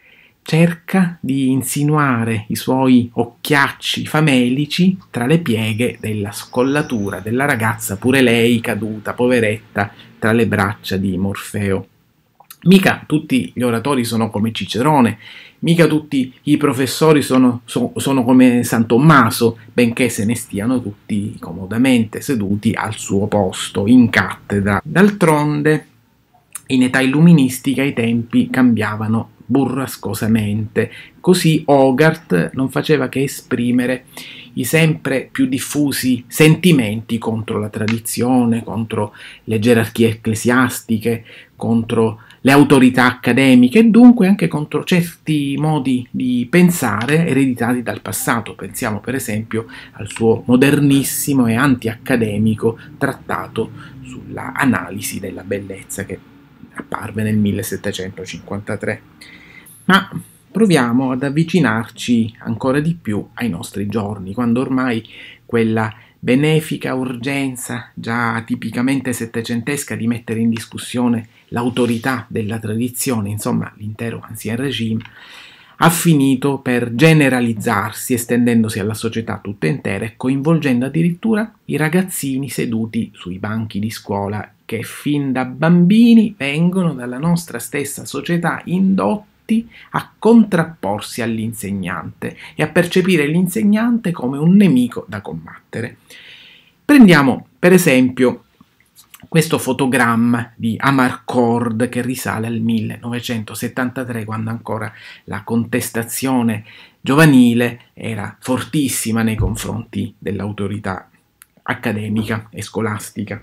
cerca di insinuare i suoi occhiacci famelici tra le pieghe della scollatura della ragazza, pure lei caduta, poveretta, tra le braccia di Morfeo. Mica tutti gli oratori sono come Cicerone, mica tutti i professori sono, so, sono come San Tommaso, benché se ne stiano tutti comodamente seduti al suo posto in cattedra. D'altronde, in età illuministica i tempi cambiavano burrascosamente, così Hogarth non faceva che esprimere i sempre più diffusi sentimenti contro la tradizione, contro le gerarchie ecclesiastiche, contro le autorità accademiche e dunque anche contro certi modi di pensare ereditati dal passato. Pensiamo per esempio al suo modernissimo e anti-accademico trattato sulla analisi della bellezza che apparve nel millesettecentocinquantatré. Ma proviamo ad avvicinarci ancora di più ai nostri giorni, quando ormai quella benefica urgenza già tipicamente settecentesca di mettere in discussione l'autorità della tradizione, insomma l'intero Ancien Régime, ha finito per generalizzarsi, estendendosi alla società tutta intera e coinvolgendo addirittura i ragazzini seduti sui banchi di scuola che fin da bambini vengono dalla nostra stessa società indotti a contrapporsi all'insegnante e a percepire l'insegnante come un nemico da combattere. Prendiamo per esempio questo fotogramma di Amarcord che risale al millenovecentosettantatré, quando ancora la contestazione giovanile era fortissima nei confronti dell'autorità accademica e scolastica.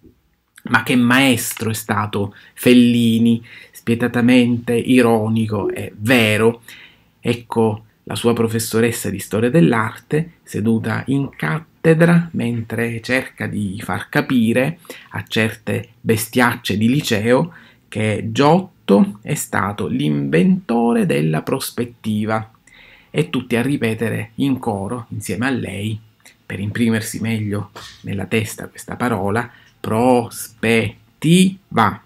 Ma che maestro è stato Fellini, spietatamente ironico e vero. Ecco la sua professoressa di storia dell'arte seduta in cattedra mentre cerca di far capire a certe bestiacce di liceo che Giotto è stato l'inventore della prospettiva, e tutti a ripetere in coro insieme a lei, per imprimersi meglio nella testa questa parola, prospettiva.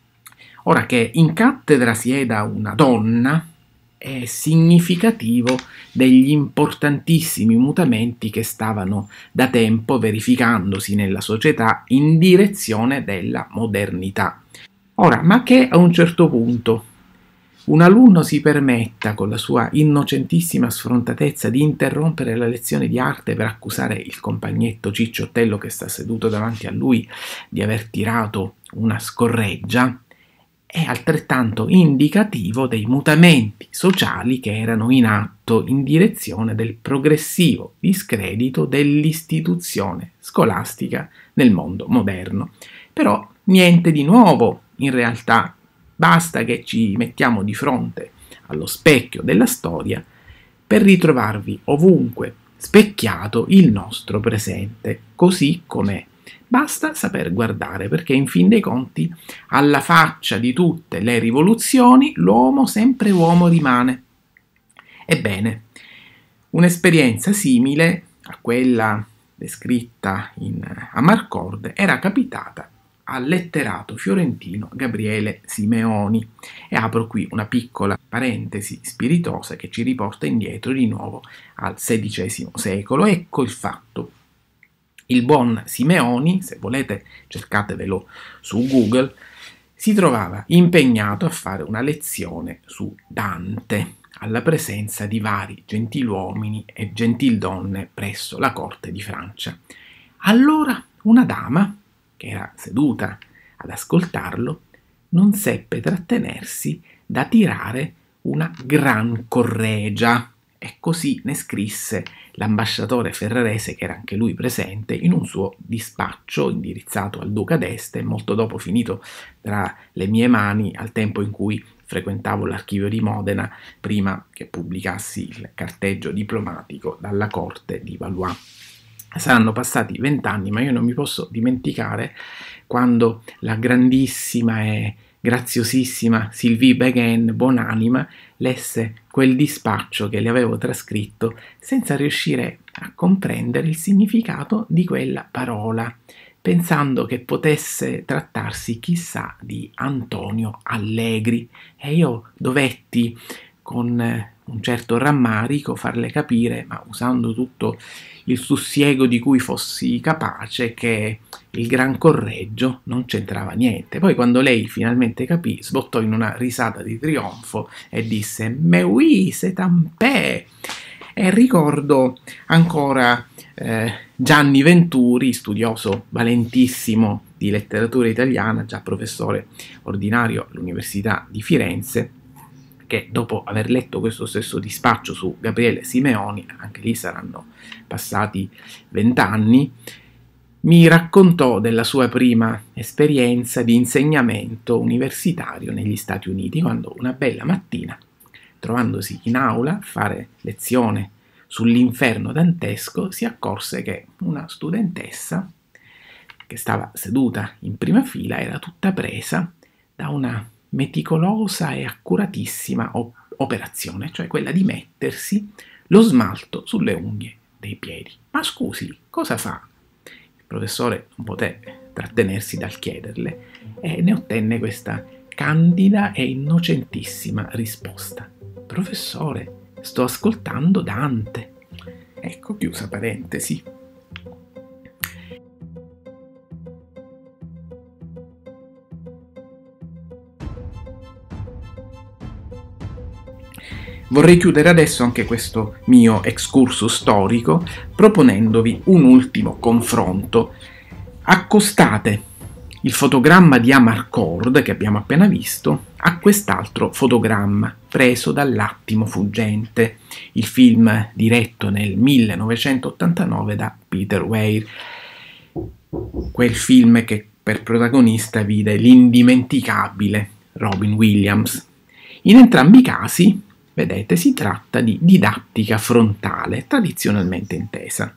Ora che in cattedra sieda una donna è significativo degli importantissimi mutamenti che stavano da tempo verificandosi nella società in direzione della modernità. Ora, ma che a un certo punto un alunno si permetta, con la sua innocentissima sfrontatezza, di interrompere la lezione di arte per accusare il compagnetto cicciottello che sta seduto davanti a lui di aver tirato una scorreggia, è altrettanto indicativo dei mutamenti sociali che erano in atto in direzione del progressivo discredito dell'istituzione scolastica nel mondo moderno. Però niente di nuovo, in realtà. Basta che ci mettiamo di fronte allo specchio della storia per ritrovarvi ovunque specchiato il nostro presente, così com'è. Basta saper guardare, perché in fin dei conti, alla faccia di tutte le rivoluzioni, l'uomo sempre uomo rimane. Ebbene, un'esperienza simile a quella descritta in Amarcord era capitata al letterato fiorentino Gabriele Simeoni, e apro qui una piccola parentesi spiritosa che ci riporta indietro di nuovo al sedicesimo secolo. Ecco il fatto: il buon Simeoni, se volete cercatevelo su Google, si trovava impegnato a fare una lezione su Dante alla presenza di vari gentiluomini e gentildonne presso la corte di Francia. Allora una dama che era seduta ad ascoltarlo non seppe trattenersi da tirare una gran correggia, e così ne scrisse l'ambasciatore ferrarese, che era anche lui presente, in un suo dispaccio indirizzato al duca d'Este, molto dopo finito tra le mie mani al tempo in cui frequentavo l'archivio di Modena, prima che pubblicassi il carteggio diplomatico dalla corte di Valois. Saranno passati vent'anni, ma io non mi posso dimenticare quando la grandissima e graziosissima Sylvie Begin, buonanima, lesse quel dispaccio che le avevo trascritto senza riuscire a comprendere il significato di quella parola, pensando che potesse trattarsi chissà di Antonio Allegri, e io dovetti con un certo rammarico farle capire, ma usando tutto il sussiego di cui fossi capace, che il gran Correggio non c'entrava niente. Poi quando lei finalmente capì, sbottò in una risata di trionfo e disse «Mais oui, c'est un peu!» E ricordo ancora eh, Gianni Venturi, studioso valentissimo di letteratura italiana, già professore ordinario all'Università di Firenze, che dopo aver letto questo stesso dispaccio su Gabriele Simeoni, anche lì saranno passati vent'anni, mi raccontò della sua prima esperienza di insegnamento universitario negli Stati Uniti, quando una bella mattina, trovandosi in aula a fare lezione sull'inferno dantesco, si accorse che una studentessa che stava seduta in prima fila era tutta presa da una meticolosa e accuratissima op- operazione, cioè quella di mettersi lo smalto sulle unghie dei piedi. Ma scusi, cosa fa? Il professore non poté trattenersi dal chiederle e ne ottenne questa candida e innocentissima risposta: «Professore, sto ascoltando Dante». Ecco, chiusa parentesi. Vorrei chiudere adesso anche questo mio excursus storico proponendovi un ultimo confronto. Accostate il fotogramma di Amarcord che abbiamo appena visto a quest'altro fotogramma preso dall'Attimo fuggente, il film diretto nel millenovecentottantanove da Peter Weir, quel film che per protagonista vide l'indimenticabile Robin Williams. In entrambi i casi, vedete, si tratta di didattica frontale, tradizionalmente intesa.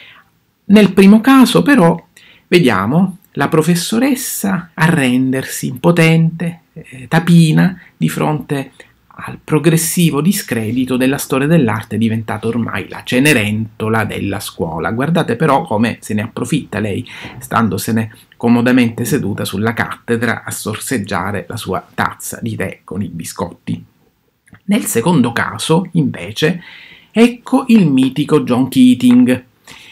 Nel primo caso, però, vediamo la professoressa arrendersi impotente, eh, tapina, di fronte al progressivo discredito della storia dell'arte diventata ormai la cenerentola della scuola. Guardate però come se ne approfitta lei, standosene comodamente seduta sulla cattedra a sorseggiare la sua tazza di tè con i biscotti. Nel secondo caso, invece, ecco il mitico John Keating,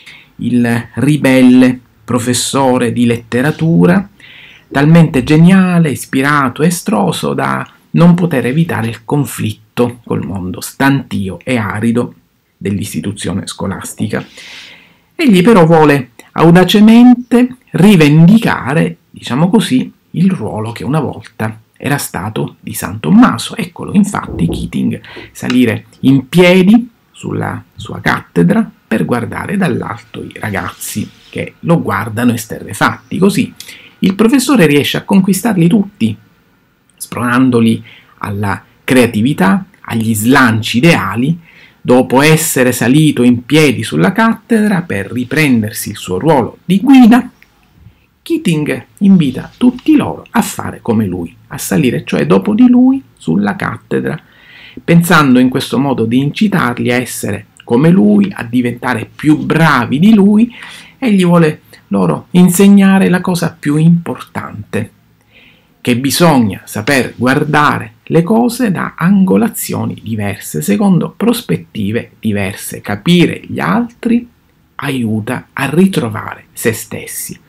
il ribelle professore di letteratura, talmente geniale, ispirato e estroso da non poter evitare il conflitto col mondo stantio e arido dell'istituzione scolastica. Egli però vuole audacemente rivendicare, diciamo così, il ruolo che una volta era stato di San Tommaso. Eccolo infatti Keating salire in piedi sulla sua cattedra per guardare dall'alto i ragazzi che lo guardano esterrefatti. Così il professore riesce a conquistarli tutti, spronandoli alla creatività, agli slanci ideali, dopo essere salito in piedi sulla cattedra per riprendersi il suo ruolo di guida. Keating invita tutti loro a fare come lui, a salire cioè dopo di lui sulla cattedra, pensando in questo modo di incitarli a essere come lui, a diventare più bravi di lui. Egli vuole loro insegnare la cosa più importante, che bisogna saper guardare le cose da angolazioni diverse, secondo prospettive diverse. Capire gli altri aiuta a ritrovare se stessi.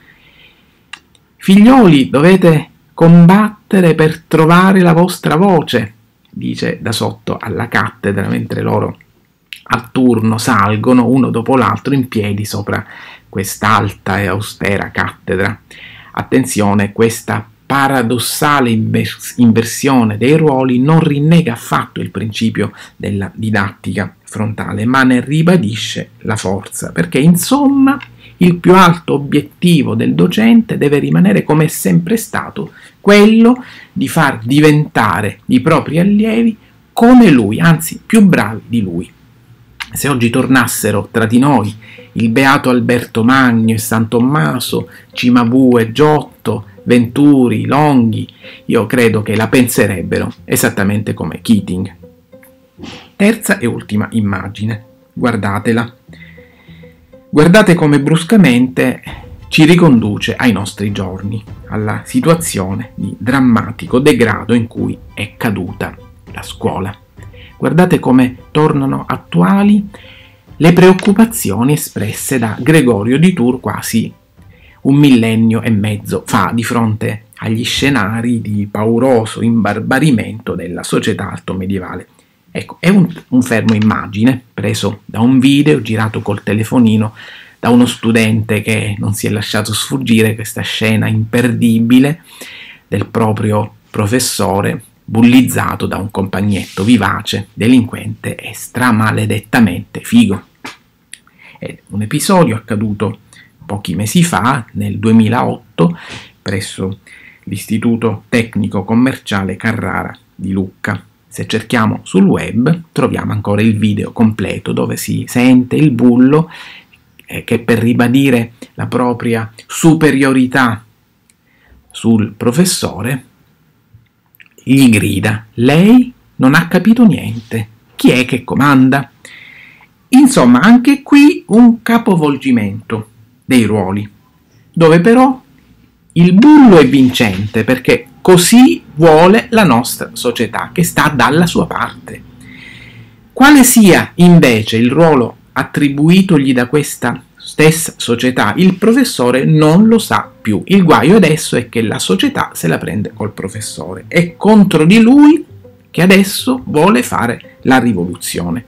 Figlioli, dovete combattere per trovare la vostra voce, dice da sotto alla cattedra, mentre loro a turno salgono uno dopo l'altro in piedi sopra quest'alta e austera cattedra. Attenzione, questa paradossale invers- inversione dei ruoli non rinnega affatto il principio della didattica frontale, ma ne ribadisce la forza, perché insomma il più alto obiettivo del docente deve rimanere, come è sempre stato, quello di far diventare i propri allievi come lui, anzi più bravi di lui. Se oggi tornassero tra di noi il beato Alberto Magno e San Tommaso, Cimabue, Giotto, Venturi, Longhi, io credo che la penserebbero esattamente come Keating. Terza e ultima immagine, guardatela. Guardate come bruscamente ci riconduce ai nostri giorni, alla situazione di drammatico degrado in cui è caduta la scuola. Guardate come tornano attuali le preoccupazioni espresse da Gregorio di Tours quasi un millennio e mezzo fa di fronte agli scenari di pauroso imbarbarimento della società altomedievale. Ecco, è un, un fermo immagine preso da un video girato col telefonino da uno studente che non si è lasciato sfuggire questa scena imperdibile del proprio professore bullizzato da un compagnetto vivace, delinquente e stramaledettamente figo. È un episodio accaduto pochi mesi fa, nel duemilaotto, presso l'Istituto Tecnico Commerciale Carrara di Lucca. Se cerchiamo sul web troviamo ancora il video completo dove si sente il bullo eh, che per ribadire la propria superiorità sul professore gli grida: lei non ha capito niente, chi è che comanda? Insomma, anche qui un capovolgimento dei ruoli, dove però il bullo è vincente perché così vuole la nostra società che sta dalla sua parte. Quale sia invece il ruolo attribuitogli da questa stessa società, il professore non lo sa più. Il guaio adesso è che la società se la prende col professore, è contro di lui che adesso vuole fare la rivoluzione.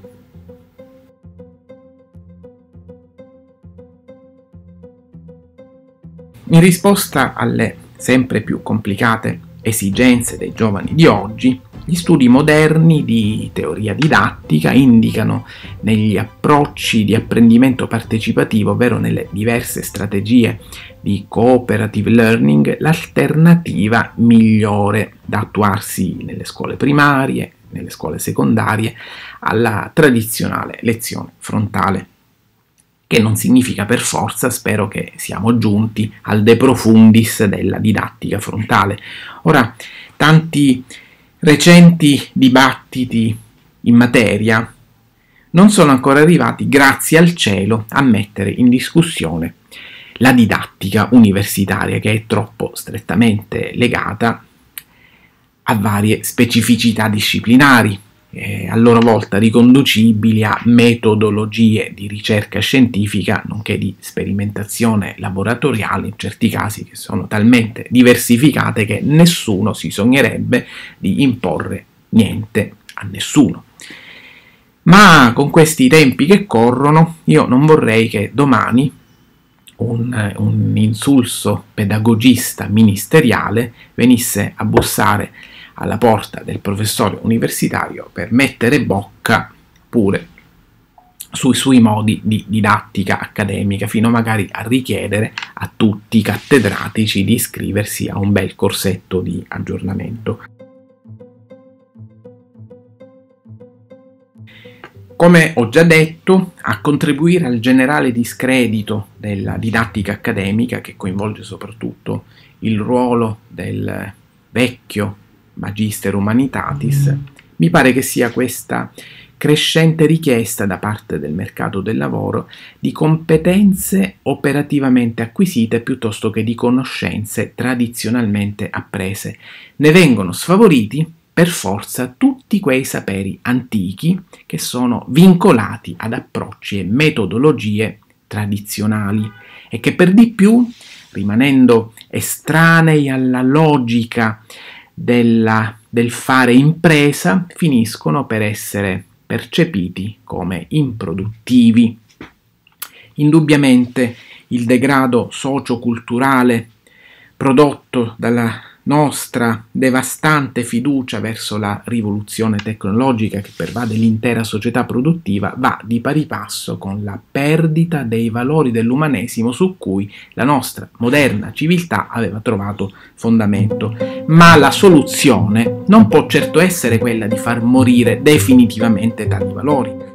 In risposta alle sempre più complicate esigenze dei giovani di oggi, gli studi moderni di teoria didattica indicano negli approcci di apprendimento partecipativo, ovvero nelle diverse strategie di cooperative learning, l'alternativa migliore da attuarsi nelle scuole primarie, nelle scuole secondarie, alla tradizionale lezione frontale. Che non significa per forza, spero che siamo giunti al de profundis della didattica frontale. Ora, tanti recenti dibattiti in materia non sono ancora arrivati, grazie al cielo, a mettere in discussione la didattica universitaria, che è troppo strettamente legata a varie specificità disciplinari, Eh, a loro volta riconducibili a metodologie di ricerca scientifica, nonché di sperimentazione laboratoriale, in certi casi che sono talmente diversificate che nessuno si sognerebbe di imporre niente a nessuno. Ma con questi tempi che corrono, io non vorrei che domani un, un insulso pedagogista ministeriale venisse a bussare alla porta del professore universitario per mettere bocca pure sui suoi modi di didattica accademica, fino magari a richiedere a tutti i cattedratici di iscriversi a un bel corsetto di aggiornamento. Come ho già detto, a contribuire al generale discredito della didattica accademica, che coinvolge soprattutto il ruolo del vecchio Magister Humanitatis, mi pare che sia questa crescente richiesta da parte del mercato del lavoro di competenze operativamente acquisite piuttosto che di conoscenze tradizionalmente apprese. Ne vengono sfavoriti per forza tutti quei saperi antichi che sono vincolati ad approcci e metodologie tradizionali e che per di più, rimanendo estranei alla logica Della, del fare impresa, finiscono per essere percepiti come improduttivi. Indubbiamente il degrado socioculturale prodotto dalla nostra devastante fiducia verso la rivoluzione tecnologica che pervade l'intera società produttiva va di pari passo con la perdita dei valori dell'umanesimo su cui la nostra moderna civiltà aveva trovato fondamento. Ma la soluzione non può certo essere quella di far morire definitivamente tali valori.